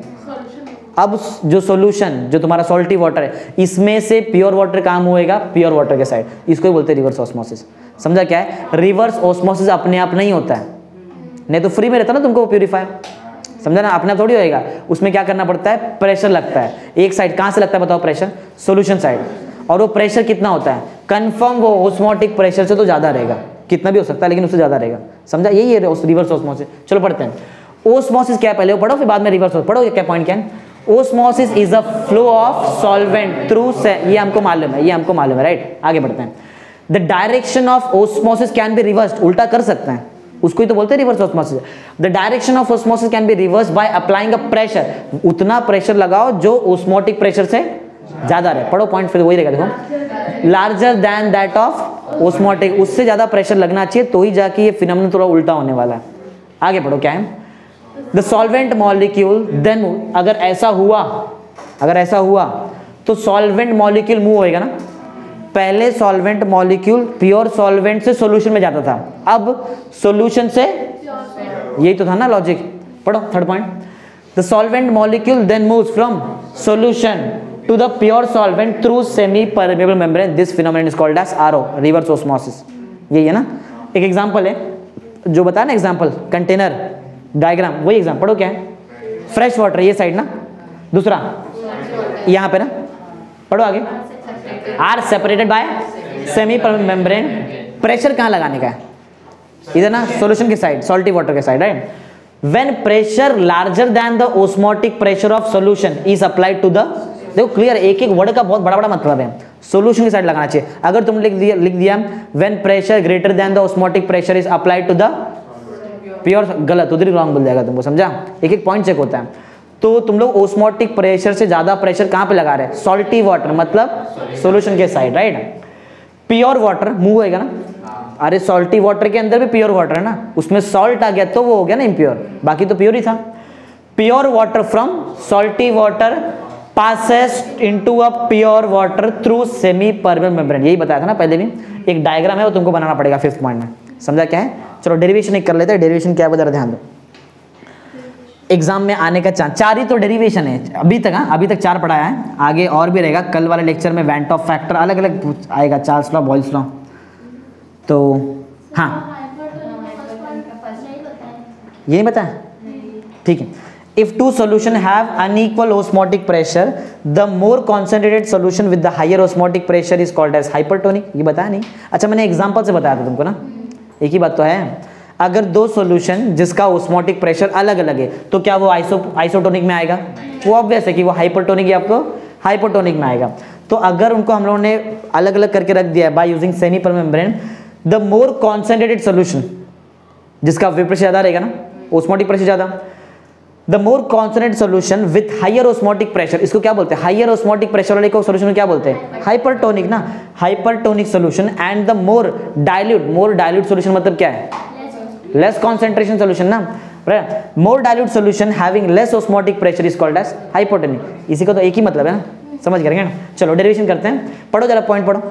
अब जो सॉल्यूशन जो तुम्हारा सॉल्टी वाटर है इसमें से प्योर वाटर काम होएगा प्योर वाटर के साइड, इसको ही बोलते हैं रिवर्स ऑस्मोसिस। समझा क्या है, रिवर्स ऑस्मोसिस अपने आप नहीं होता है, नहीं तो फ्री में रहता ना तुमको प्यूरीफायर, समझा ना, अपने आप थोड़ी होएगा, उसमें क्या करना पड़ता है, प्रेशर लगता है एक साइड, कहाँ से लगता है बताओ प्रेशर, सॉल्यूशन साइड, और वो प्रेशर कितना होता है, कंफर्म वो ओस्मोटिक प्रेशर से तो ज़्यादा रहेगा, कितना भी हो सकता है लेकिन उससे ज़्यादा रहेगा। समझा, यही है रिवर्स ऑस्मोसिस। चलो पढ़ते हैं ओस्मोसिस क्या है, पहले वो पढ़ो फिर बाद में रिवर्स पढ़ो, क्या पॉइंट क्या है। Osmosis is a flow of solvent through, ये हमको मालूम है, राइट। आगे बढ़ते हैं। The direction of osmosis can be reversed, उल्टा कर सकते हैं, उसको ही तो बोलते हैं reverse osmosis. The direction of osmosis can be reversed by applying a pressure, उतना प्रेशर लगाओ जो ओस्मोटिक प्रेशर से ज्यादा रहे। पढ़ो पॉइंट फिर वही रहेगा, देखो larger than that of osmotic, उससे ज्यादा प्रेशर लगना चाहिए तो ही जाके ये फिनोमेनन थोड़ा उल्टा होने वाला है। आगे पढ़ो क्या है, द सॉल्वेंट मॉलिक्यूल देन, अगर ऐसा हुआ तो सॉल्वेंट मॉलिक्यूल मूव होएगा ना। पहले सॉल्वेंट मॉलिक्यूल प्योर सॉल्वेंट से सॉल्यूशन में जाता था, अब सॉल्यूशन से, यही तो था ना लॉजिक। पढ़ो third point, the solvent molecule then moves from solution to the pure solvent through semi permeable membrane, this phenomenon is called as RO, reverse osmosis। यही है ना, एक एग्जांपल है जो बताया ना, एग्जांपल कंटेनर डायग्राम, वही एग्जांपल पढ़ो क्या है, फ्रेश वाटर ये साइड ना, दूसरा यहाँ पे ना, पढ़ो आगे, are separated by semi permeable membrane, pressure कहाँ लगाने का है, इधर ना सॉल्यूशन के साइड, सॉल्टी वाटर के side, right. When pressure larger than the osmotic pressure of solution is applied to the, देखो क्लियर, एक वर्ड का बहुत बड़ा मतलब है, सॉल्यूशन की साइड लगाना चाहिए। अगर तुम लिख दिया when pressure greater than the osmotic pressure is applied to the pure, गलत, उधर ही रॉन्ग बोल जाएगा तुमको, समझा। एक पॉइंट चेक होता है, तो तुम लोग ओस्मोटिक प्रेशर से ज्यादा प्रेशर कहां पे लगा रहे हैं, सॉल्टी वाटर मतलब सॉल्यूशन के side, right. Pure water move होएगा ना, अरे सॉल्टी वाटर के अंदर भी प्योर वाटर है ना, उसमें सॉल्ट आ गया तो वो हो गया ना इम्प्योर, बाकी तो प्योर ही था। Pure water from salty water passes into a pure water through semi permeable membrane, यही बताया था ना पहले भी, एक डायग्राम है वो तुमको बनाना पड़ेगा 5th पॉइंट में, समझा क्या है। चलो डेरिवेशन एक कर लेते हैं, डेरिवेशन क्या है जरा ध्यान दो, एग्जाम में आने का चांस, 4 ही तो डेरिवेशन है अभी तक, अभी तक 4 पढ़ाया है, आगे और भी रहेगा, कल वाले लेक्चर में वेंट ऑफ फैक्टर अलग अलग आएगा, चार्ल्स लॉ, बॉयल्स लॉ, तो हाँ यही बताया, ठीक है। If two solution have unequal osmotic pressure, the more concentrated solution with the higher osmotic pressure is called as hypertonic, ये बताया नहीं, अच्छा मैंने एग्जांपल से बताया था तुमको ना, एक ही बात तो है। अगर दो सॉल्यूशन जिसका ओस्मोटिक प्रेशर अलग अलग है तो क्या वो आइसोटोनिक में आएगा, वो ऑब्वियस है कि वो हाइपरटोनिक या आपको हाइपोटोनिक में आएगा। तो अगर उनको हम लोगों ने अलग अलग करके रख दिया है by using semi permeable membrane, the more concentrated solution, जिसका वेपर प्रेशर ज़्यादा रहेगा ना, ओस्मोटिक प्रेशर ज़्यादा, the more concentrated solution with higher osmotic pressure, इसको क्या बोलते हैं, हायर ओस्मोटिक प्रेशर वाले को सोल्यूशन क्या बोलते हैं, हाइपरटोनिक ना, hypertonic solution, and the more dilute solution मतलब क्या है, लेस कॉन्सेंट्रेशन सोल्यूशन ना, more dilute solution having less osmotic pressure is called as hypotonic. इसी का तो एक ही मतलब है ना, समझ करेंगे ना। चलो डेरिवेशन करते हैं, पढ़ो जरा पॉइंट पढ़ो।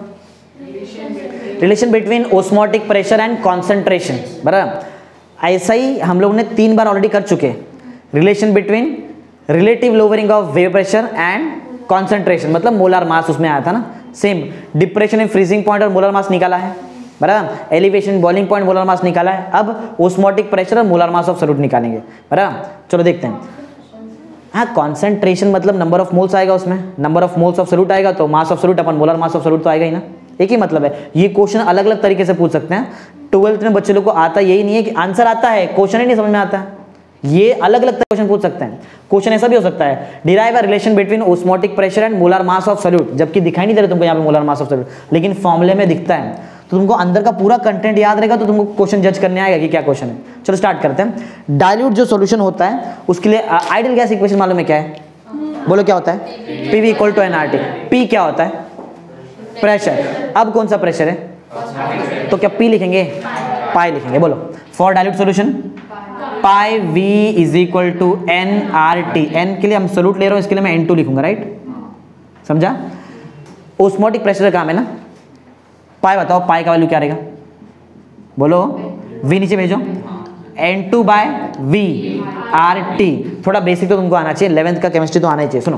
Relation between osmotic pressure and concentration, बराबर। ऐसा ही हम लोग ने 3 बार ऑलरेडी कर चुके हैं। Relation between relative lowering of vapour pressure and concentration, मतलब मोलर मास उसमें आया था ना, same depression in freezing point और मोलर मास निकाला है, बराबर। Elevation boiling point molar mass निकाला है। अब ओस्मोटिक प्रेशर और मोलर मास ऑफ सॉल्यूट निकालेंगे, बराबर। चलो देखते हैं। हाँ, कॉन्सेंट्रेशन मतलब नंबर ऑफ मोल्स आएगा, उसमें number of moles of solute आएगा, तो मास ऑफ सॉल्यूट अपन मोलर मास ऑफ सॉल्यूट तो आएगा ही ना, एक ही मतलब है। ये क्वेश्चन अलग अलग तरीके से पूछ सकते हैं। 12th में बच्चे लोग को आता यही नहीं है कि आंसर आता है, क्वेश्चन ही नहीं समझ में आता है। ये अलग अलग क्वेश्चन पूछ सकते हैं। क्वेश्चन ऐसा भी हो सकता है, derive a relation between osmotic pressure and molar mass of solute, जबकि दिखाई नहीं दे रहा तुमको यहाँ पे मोलर मास ऑफ सॉल्यूट, लेकिन फॉर्मूले में दिखता है, तो तुमको अंदर का पूरा कंटेंट याद रहेगा, तो तुमको क्वेश्चन जज करने आएगा कि क्या क्वेश्चन है। चलो स्टार्ट करते हैं। डाइल्यूट जो सॉल्यूशन होता है उसके लिए आइडियल गैस इक्वेशन मालूम है क्या है, बोलो क्या होता है, PV equal to nRT। P क्या होता है, प्रेशर। अब कौन सा प्रेशर है, तो क्या P लिखेंगे, पाई लिखेंगे, बोलो। For dilute solution pi V is equal to nRT। n के लिए हम सॉल्यूट ले रहे हो, इसके लिए मैं N2 लिखूंगा, राइट, समझा। ओस्मोटिक प्रेशर का काम है ना, पाई बताओ, पाई का वैल्यू क्या रहेगा, बोलो, V नीचे भेजो, N2 बाय V RT। थोड़ा बेसिक तो तुमको आना चाहिए, 11th का केमिस्ट्री तो आना ही चाहिए। सुनो,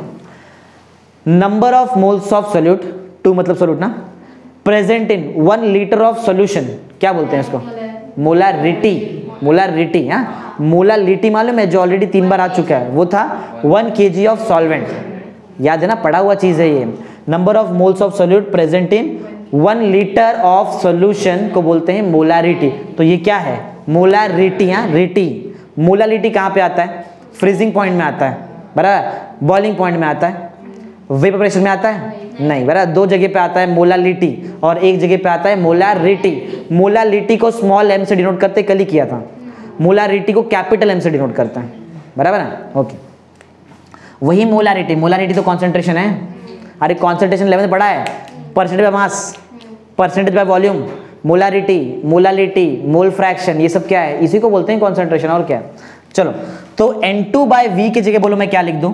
number of moles of solute, 2 मतलब सोल्यूट ना, present in 1 litre of solution, क्या बोलते हैं इसको, मोलारिटी। मोलारिटी, हाँ, मोलारिटी मालूम है, जो ऑलरेडी 3 बार आ चुका है, वो था 1 kg ऑफ सॉल्वेंट, याद है ना, पढ़ा हुआ चीज है ये। Number of moles of solute present in 1 litre of solution को बोलते हैं मोलारिटी। तो ये क्या है, मोलारिटी। हाँ, रिटी, मोलारिटी कहाँ पे आता है, फ्रीजिंग पॉइंट में आता है, बराबर, बॉइलिंग पॉइंट में आता है, वेपर प्रेशर में आता है नहीं, बराबर। 2 जगह पे आता है मोलारिटी और 1 जगह पे आता है मोलारिटी। मोलारिटी को स्मॉल m से डिनोट करते, कल ही किया था। मोलारिटी को कैपिटल M से डिनोट करता है, बराबर है, ओके। वही मोलारिटी, मोलारिटी तो कॉन्सेंट्रेशन है। अरे कॉन्सेंट्रेशन 11 पढ़ा है, percentage by mass, percentage by volume, molarity, molality, mole fraction, ये सब क्या है, इसी को बोलते हैं कॉन्सेंट्रेशन, और क्या। चलो, तो N2 बाय V की जगह बोलो मैं क्या लिख दूं,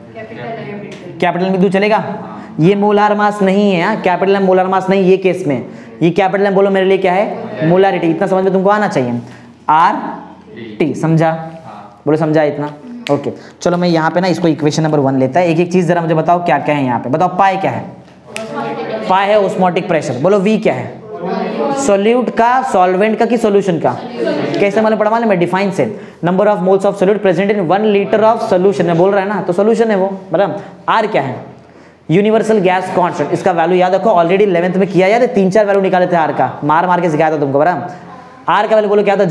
कैपिटल M लिख दूं, चलेगा। ये मोलार मास नहीं है, कैपिटल M मोलार मास नहीं, ये केस में ये कैपिटल M बोलो मेरे लिए क्या है, मोलारिटी। इतना समझ में तुमको आना चाहिए, RT, समझा, बोलो समझा इतना, ओके। चलो मैं यहाँ पे ना इसको इक्वेशन नंबर 1 लेता है, एक एक चीज जरा मुझे बताओ क्या क्या है यहाँ पे, बताओ। पाई क्या है, पाई है ओस्मोटिक प्रेशर, बोलो। V क्या है, सोल्यूट का, सॉल्वेंट का कि सॉल्यूशन का, कैसे मैंने पढ़ा मालूम है, डिफाइन से। Number of moles of solute present in 1 litre of solution में बोल रहा है ना, तो सोल्यूशन है वो, बराबर। R क्या है, यूनिवर्सल गैस कांस्टेंट, इसका वैल्यू याद रखो, ऑलरेडी 11th में किया यार, 3-4 वैल्यू निकाले थे R का, मार मार के सिखाया था तुमको, बराबर। R का वैल्यू बोलो क्या था,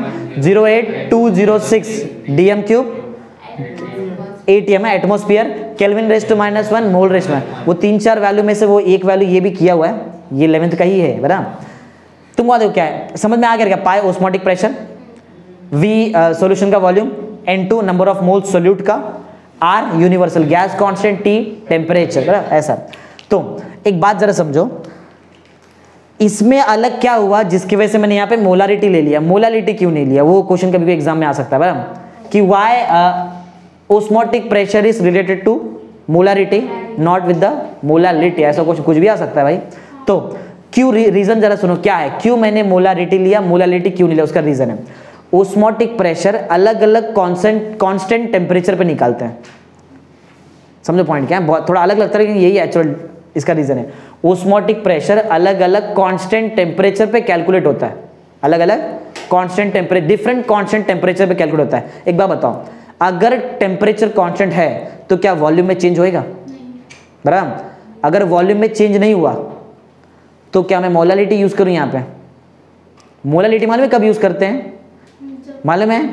0.08206 dm3 ATM है, atmosphere, kelvin raise to -1 mole raise में। वो 3-4 वैल्यू में से वो एक वैल्यू ये भी किया हुआ है, ये 11th का ही है, बराबर। तुम देखो क्या है, समझ में आ गया क्या, pi osmotic pressure, V solution का volume, N2 number of moles solute का, R universal gas constant, T temperature, बराबर, ऐसा। तो एक बात जरा समझो, इसमें अलग क्या हुआ जिसकी वजह से मैंने यहाँ पे मोलारिटी ले लिया, मोलारिटी क्यों नहीं लिया, वो क्वेश्चन कभी भी एग्जाम में आ सकता है, बराबर, कि why osmotic pressure is related to molarity not with the molarity, ऐसा कुछ भी आ सकता है भाई। तो क्यों, रीजन जरा सुनो क्या है, क्यों मैंने मोलारिटी लिया, मोलारिटी क्यों नहीं लिया, उसका रीजन है, ओस्मोटिक प्रेशर अलग अलग कांस्टेंट टेम्परेचर पे निकालते हैं, समझो पॉइंट क्या है, बहुत थोड़ा अलग लगता है लेकिन यही एक्चुअल इसका रीजन है। ओस्मोटिक प्रेशर अलग अलग कांस्टेंट टेम्परेचर पे कैलकुलेट होता है, अलग अलग constant temperature, different constant temperature पे कैलकुलेट होता है। एक बात बताओ, अगर टेम्परेचर कांस्टेंट है तो क्या वॉल्यूम में चेंज होएगा, बराबर। अगर वॉल्यूम में चेंज नहीं हुआ तो क्या मैं मोलारिटी यूज करूं, यहाँ पे मोलारिटी मालूम है कब यूज करते हैं, मालूम है,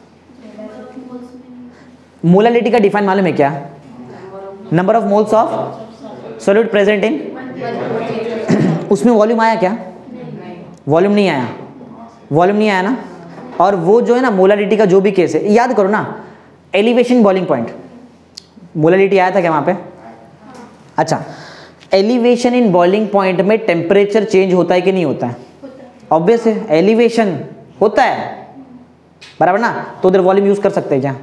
मोलारिटी का डिफाइन मालूम है क्या, number of moles of solute present in, उसमें वॉल्यूम आया क्या, वॉल्यूम नहीं आया, वॉल्यूम नहीं आया ना। और वो जो है ना मोलारिटी का जो भी केस है, याद करो ना, एलिवेशन बॉइलिंग पॉइंट, मोलारिटी आया था क्या वहाँ पे? अच्छा, एलिवेशन इन बॉइलिंग पॉइंट में टेम्परेचर चेंज होता है कि नहीं होता है? ऑब्वियस है, एलिवेशन होता है, बराबर ना। तो उधर वॉल्यूम यूज कर सकते हैं क्या?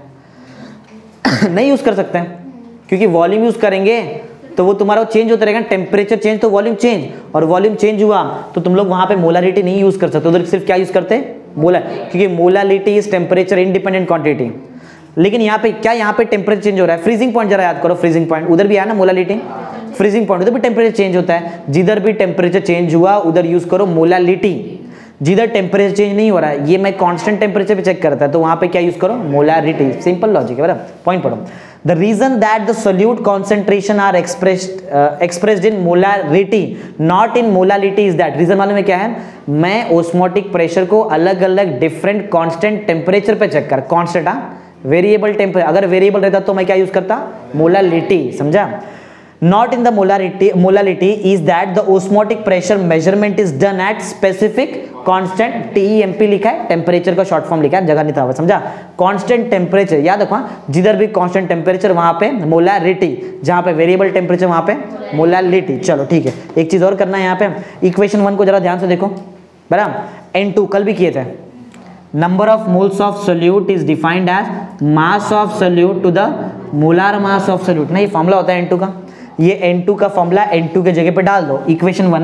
नहीं यूज कर सकते हैं, क्योंकि वॉल्यूम यूज करेंगे तो वो तुम्हारा चेंज होता रहेगा, टेम्परेचर चेंज तो वॉल्यूम चेंज, और वॉल्यूम चेंज हुआ तो तुम लोग वहां पे मोलारिटी नहीं यूज कर सकते, उधर सिर्फ क्या यूज करते हैं? मोलर, क्योंकि molarity is temperature independent quantity. लेकिन यहाँ पे क्या, यहाँ पे टेम्परेचर चेंज हो रहा है। फ्रीजिंग पॉइंट जरा याद करो, फ्रीजिंग पॉइंट उधर भी आया ना मोलारिटी, फ्रीजिंग पॉइंट उधर भी टेम्परेचर चेंज होता है। जिधर भी टेम्परेचर चेंज हुआ उधर यूज करो मोलारिटी। जिधर टेम्परेचर चेंज नहीं हो रहा है, ये मैं कांस्टेंट टेम्परेचर पे चेक करता है, तो वहां पे क्या यूज करो? मोलारिटी। सिंपल लॉजिक है, बराबर। पॉइंट पढ़ो। The reason that the solute concentration are expressed in molarity not in molality is that, reason मालूम है क्या है? मैं ओस्मोटिक प्रेशर को अलग अलग डिफरेंट कांस्टेंट टेम्परेचर पे चेक कर, कांस्टेंट, वेरिएबल टेम्परेचर, अगर वेरिएबल रहता तो मैं क्या यूज करता? मोलालिटी, समझा? Not in the molality is that the osmotic pressure measurement is done at specific constant TEMP लिखा है, टेम्परेचर का शॉर्ट फॉर्म लिखा है, जगह नहीं था, समझा? कांस्टेंट टेम्परेचर याद रखो, जिधर भी कांस्टेंट टेम्परेचर वहां पे मोलारिटी, जहां पे वेरिएबल टेम्परेचर वहां पे मोलालिटी। चलो ठीक है, एक चीज और करना है यहाँ पे, इक्वेशन 1 को जरा ध्यान से देखो, बराबर। N2 कल भी किए थे, number of moles of solute is defined as mass of solute to the molar mass of solute ना, ये फॉर्मूला होता है N2 का। ये N2 का फॉर्मूला N2 के जगह पे डाल दो, इक्वेशन 1 ना,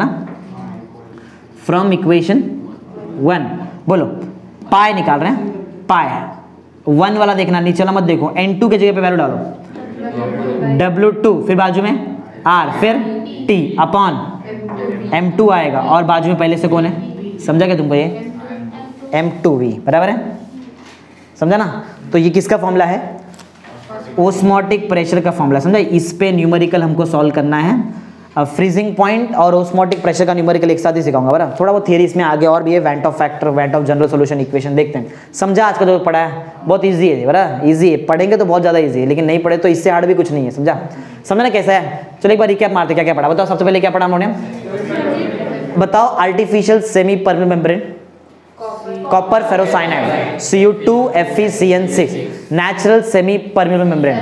फ्रॉम इक्वेशन 1 बोलो, पाई निकाल रहे हैं, पाई 1 वाला देखना, नीचे वाला मत देखो, N2 के जगह पे वैल्यू डालो, W2 फिर बाजू में R फिर T अपॉन M2 आएगा, और बाजू में पहले से कौन है, समझा क्या तुमको? ये M2V, बराबर है, समझा ना? तो ये किसका फॉर्मूला है? ओस्मोटिक प्रेशर का फॉर्मूला, समझा? इस पे न्यूमेरिकल हमको सॉल्व करना है। अब फ्रीजिंग पॉइंट और ओस्मोटिक प्रेशर का न्यूमेरिकल एक साथ ही सिखाऊंगा, बराबर। थोड़ा वो थियरी इसमें आगे और भी है, van't Hoff factor, van't Hoff general solution equation देखते हैं। समझा आज का जो पढ़ा है? बहुत इजी है, बराबर, इजी है, पढ़ेंगे तो बहुत ज़्यादा इजी है, लेकिन नहीं पढ़े तो इससे हार्ड भी कुछ नहीं है, समझा? समझना कैसा है? चलो एक बार रिकैप मारते, क्या क्या पढ़ा बताओ। सबसे पहले क्या पढ़ा हम लोगों ने? बताओ। Artificial semi permeable membrane, copper ferrocyanide, Cu2FeCN6, natural semi permeable membrane,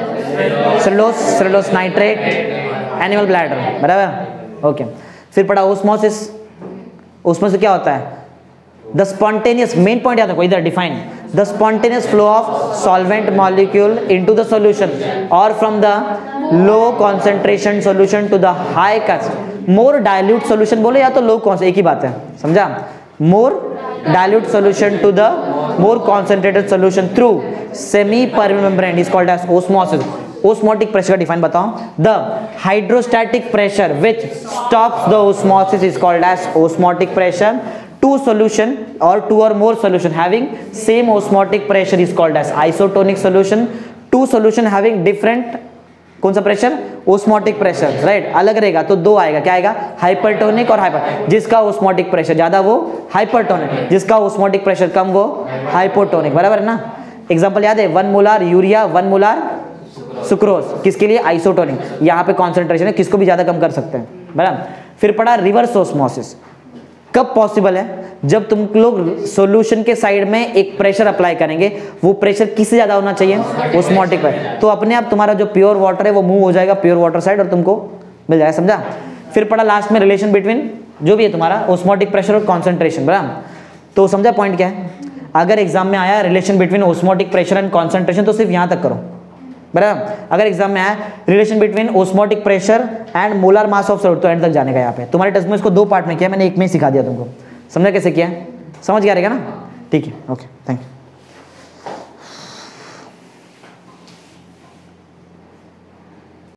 cellulose nitrate, animal bladder, बराबर, ओके। फिर पढ़ा ओस्मोसिस। ओस्मोसिस क्या होता है? द स्पॉन्टेनियस, मेन पॉइंट याद रखो इधर, define the spontaneous flow of solvent molecule into the solution और from the low concentration solution to the high more dilute solution, बोले या तो लो कौन से, एक ही बात है, समझा? मोर dilute solution to the more concentrated solution through semi-permeable membrane is called as osmosis. Osmotic pressure का define बताओ। The hydrostatic pressure which stops the osmosis is called as osmotic pressure. Two solution or two or more solution having same osmotic pressure is called as isotonic solution. Two solution having different कौन सा प्रेशर? ओस्मोटिक प्रेशर, राइट, अलग रहेगा तो दो आएगा, क्या आएगा? हाइपरटोनिक और हाइपर, जिसका ओस्मोटिक प्रेशर ज्यादा वो हाइपरटोनिक, जिसका ओस्मोटिक प्रेशर कम वो हाइपोटोनिक, बराबर है ना? एग्जांपल याद है? 1 मोलार यूरिया 1 मोलार सुक्रोज, किसके लिए? आइसोटोनिक। यहाँ पे कॉन्सेंट्रेशन है, किसको भी ज्यादा कम कर सकते हैं, बराबर। फिर पढ़ा रिवर्स ओस्मोसिस, कब पॉसिबल है? जब तुम लोग सॉल्यूशन के साइड में एक प्रेशर अप्लाई करेंगे, वो प्रेशर किससे ज्यादा होना चाहिए? ओस्मोटिक पर, तो अपने आप तुम्हारा जो प्योर वाटर है वो मूव हो जाएगा प्योर वाटर साइड और तुमको मिल जाएगा, समझा? फिर पढ़ा लास्ट में रिलेशन बिटवीन जो भी है तुम्हारा ओस्मोटिक प्रेशर और कॉन्सेंट्रेशन, बराबर। तो समझा पॉइंट क्या है? अगर एग्जाम में आया relation between osmotic pressure and concentration तो सिर्फ यहाँ तक करो, बराबर। अगर एग्जाम में आया relation between osmotic pressure and molar mass of solute तो एंड तक जाने का। यहाँ पे तुम्हारे टेस्ट में इसको 2 पार्ट में किया, मैंने एक में ही सिखा दिया तुमको, समझा कैसे किया? समझ गया रहेगा ना? ठीक है, ओके, थैंक यू।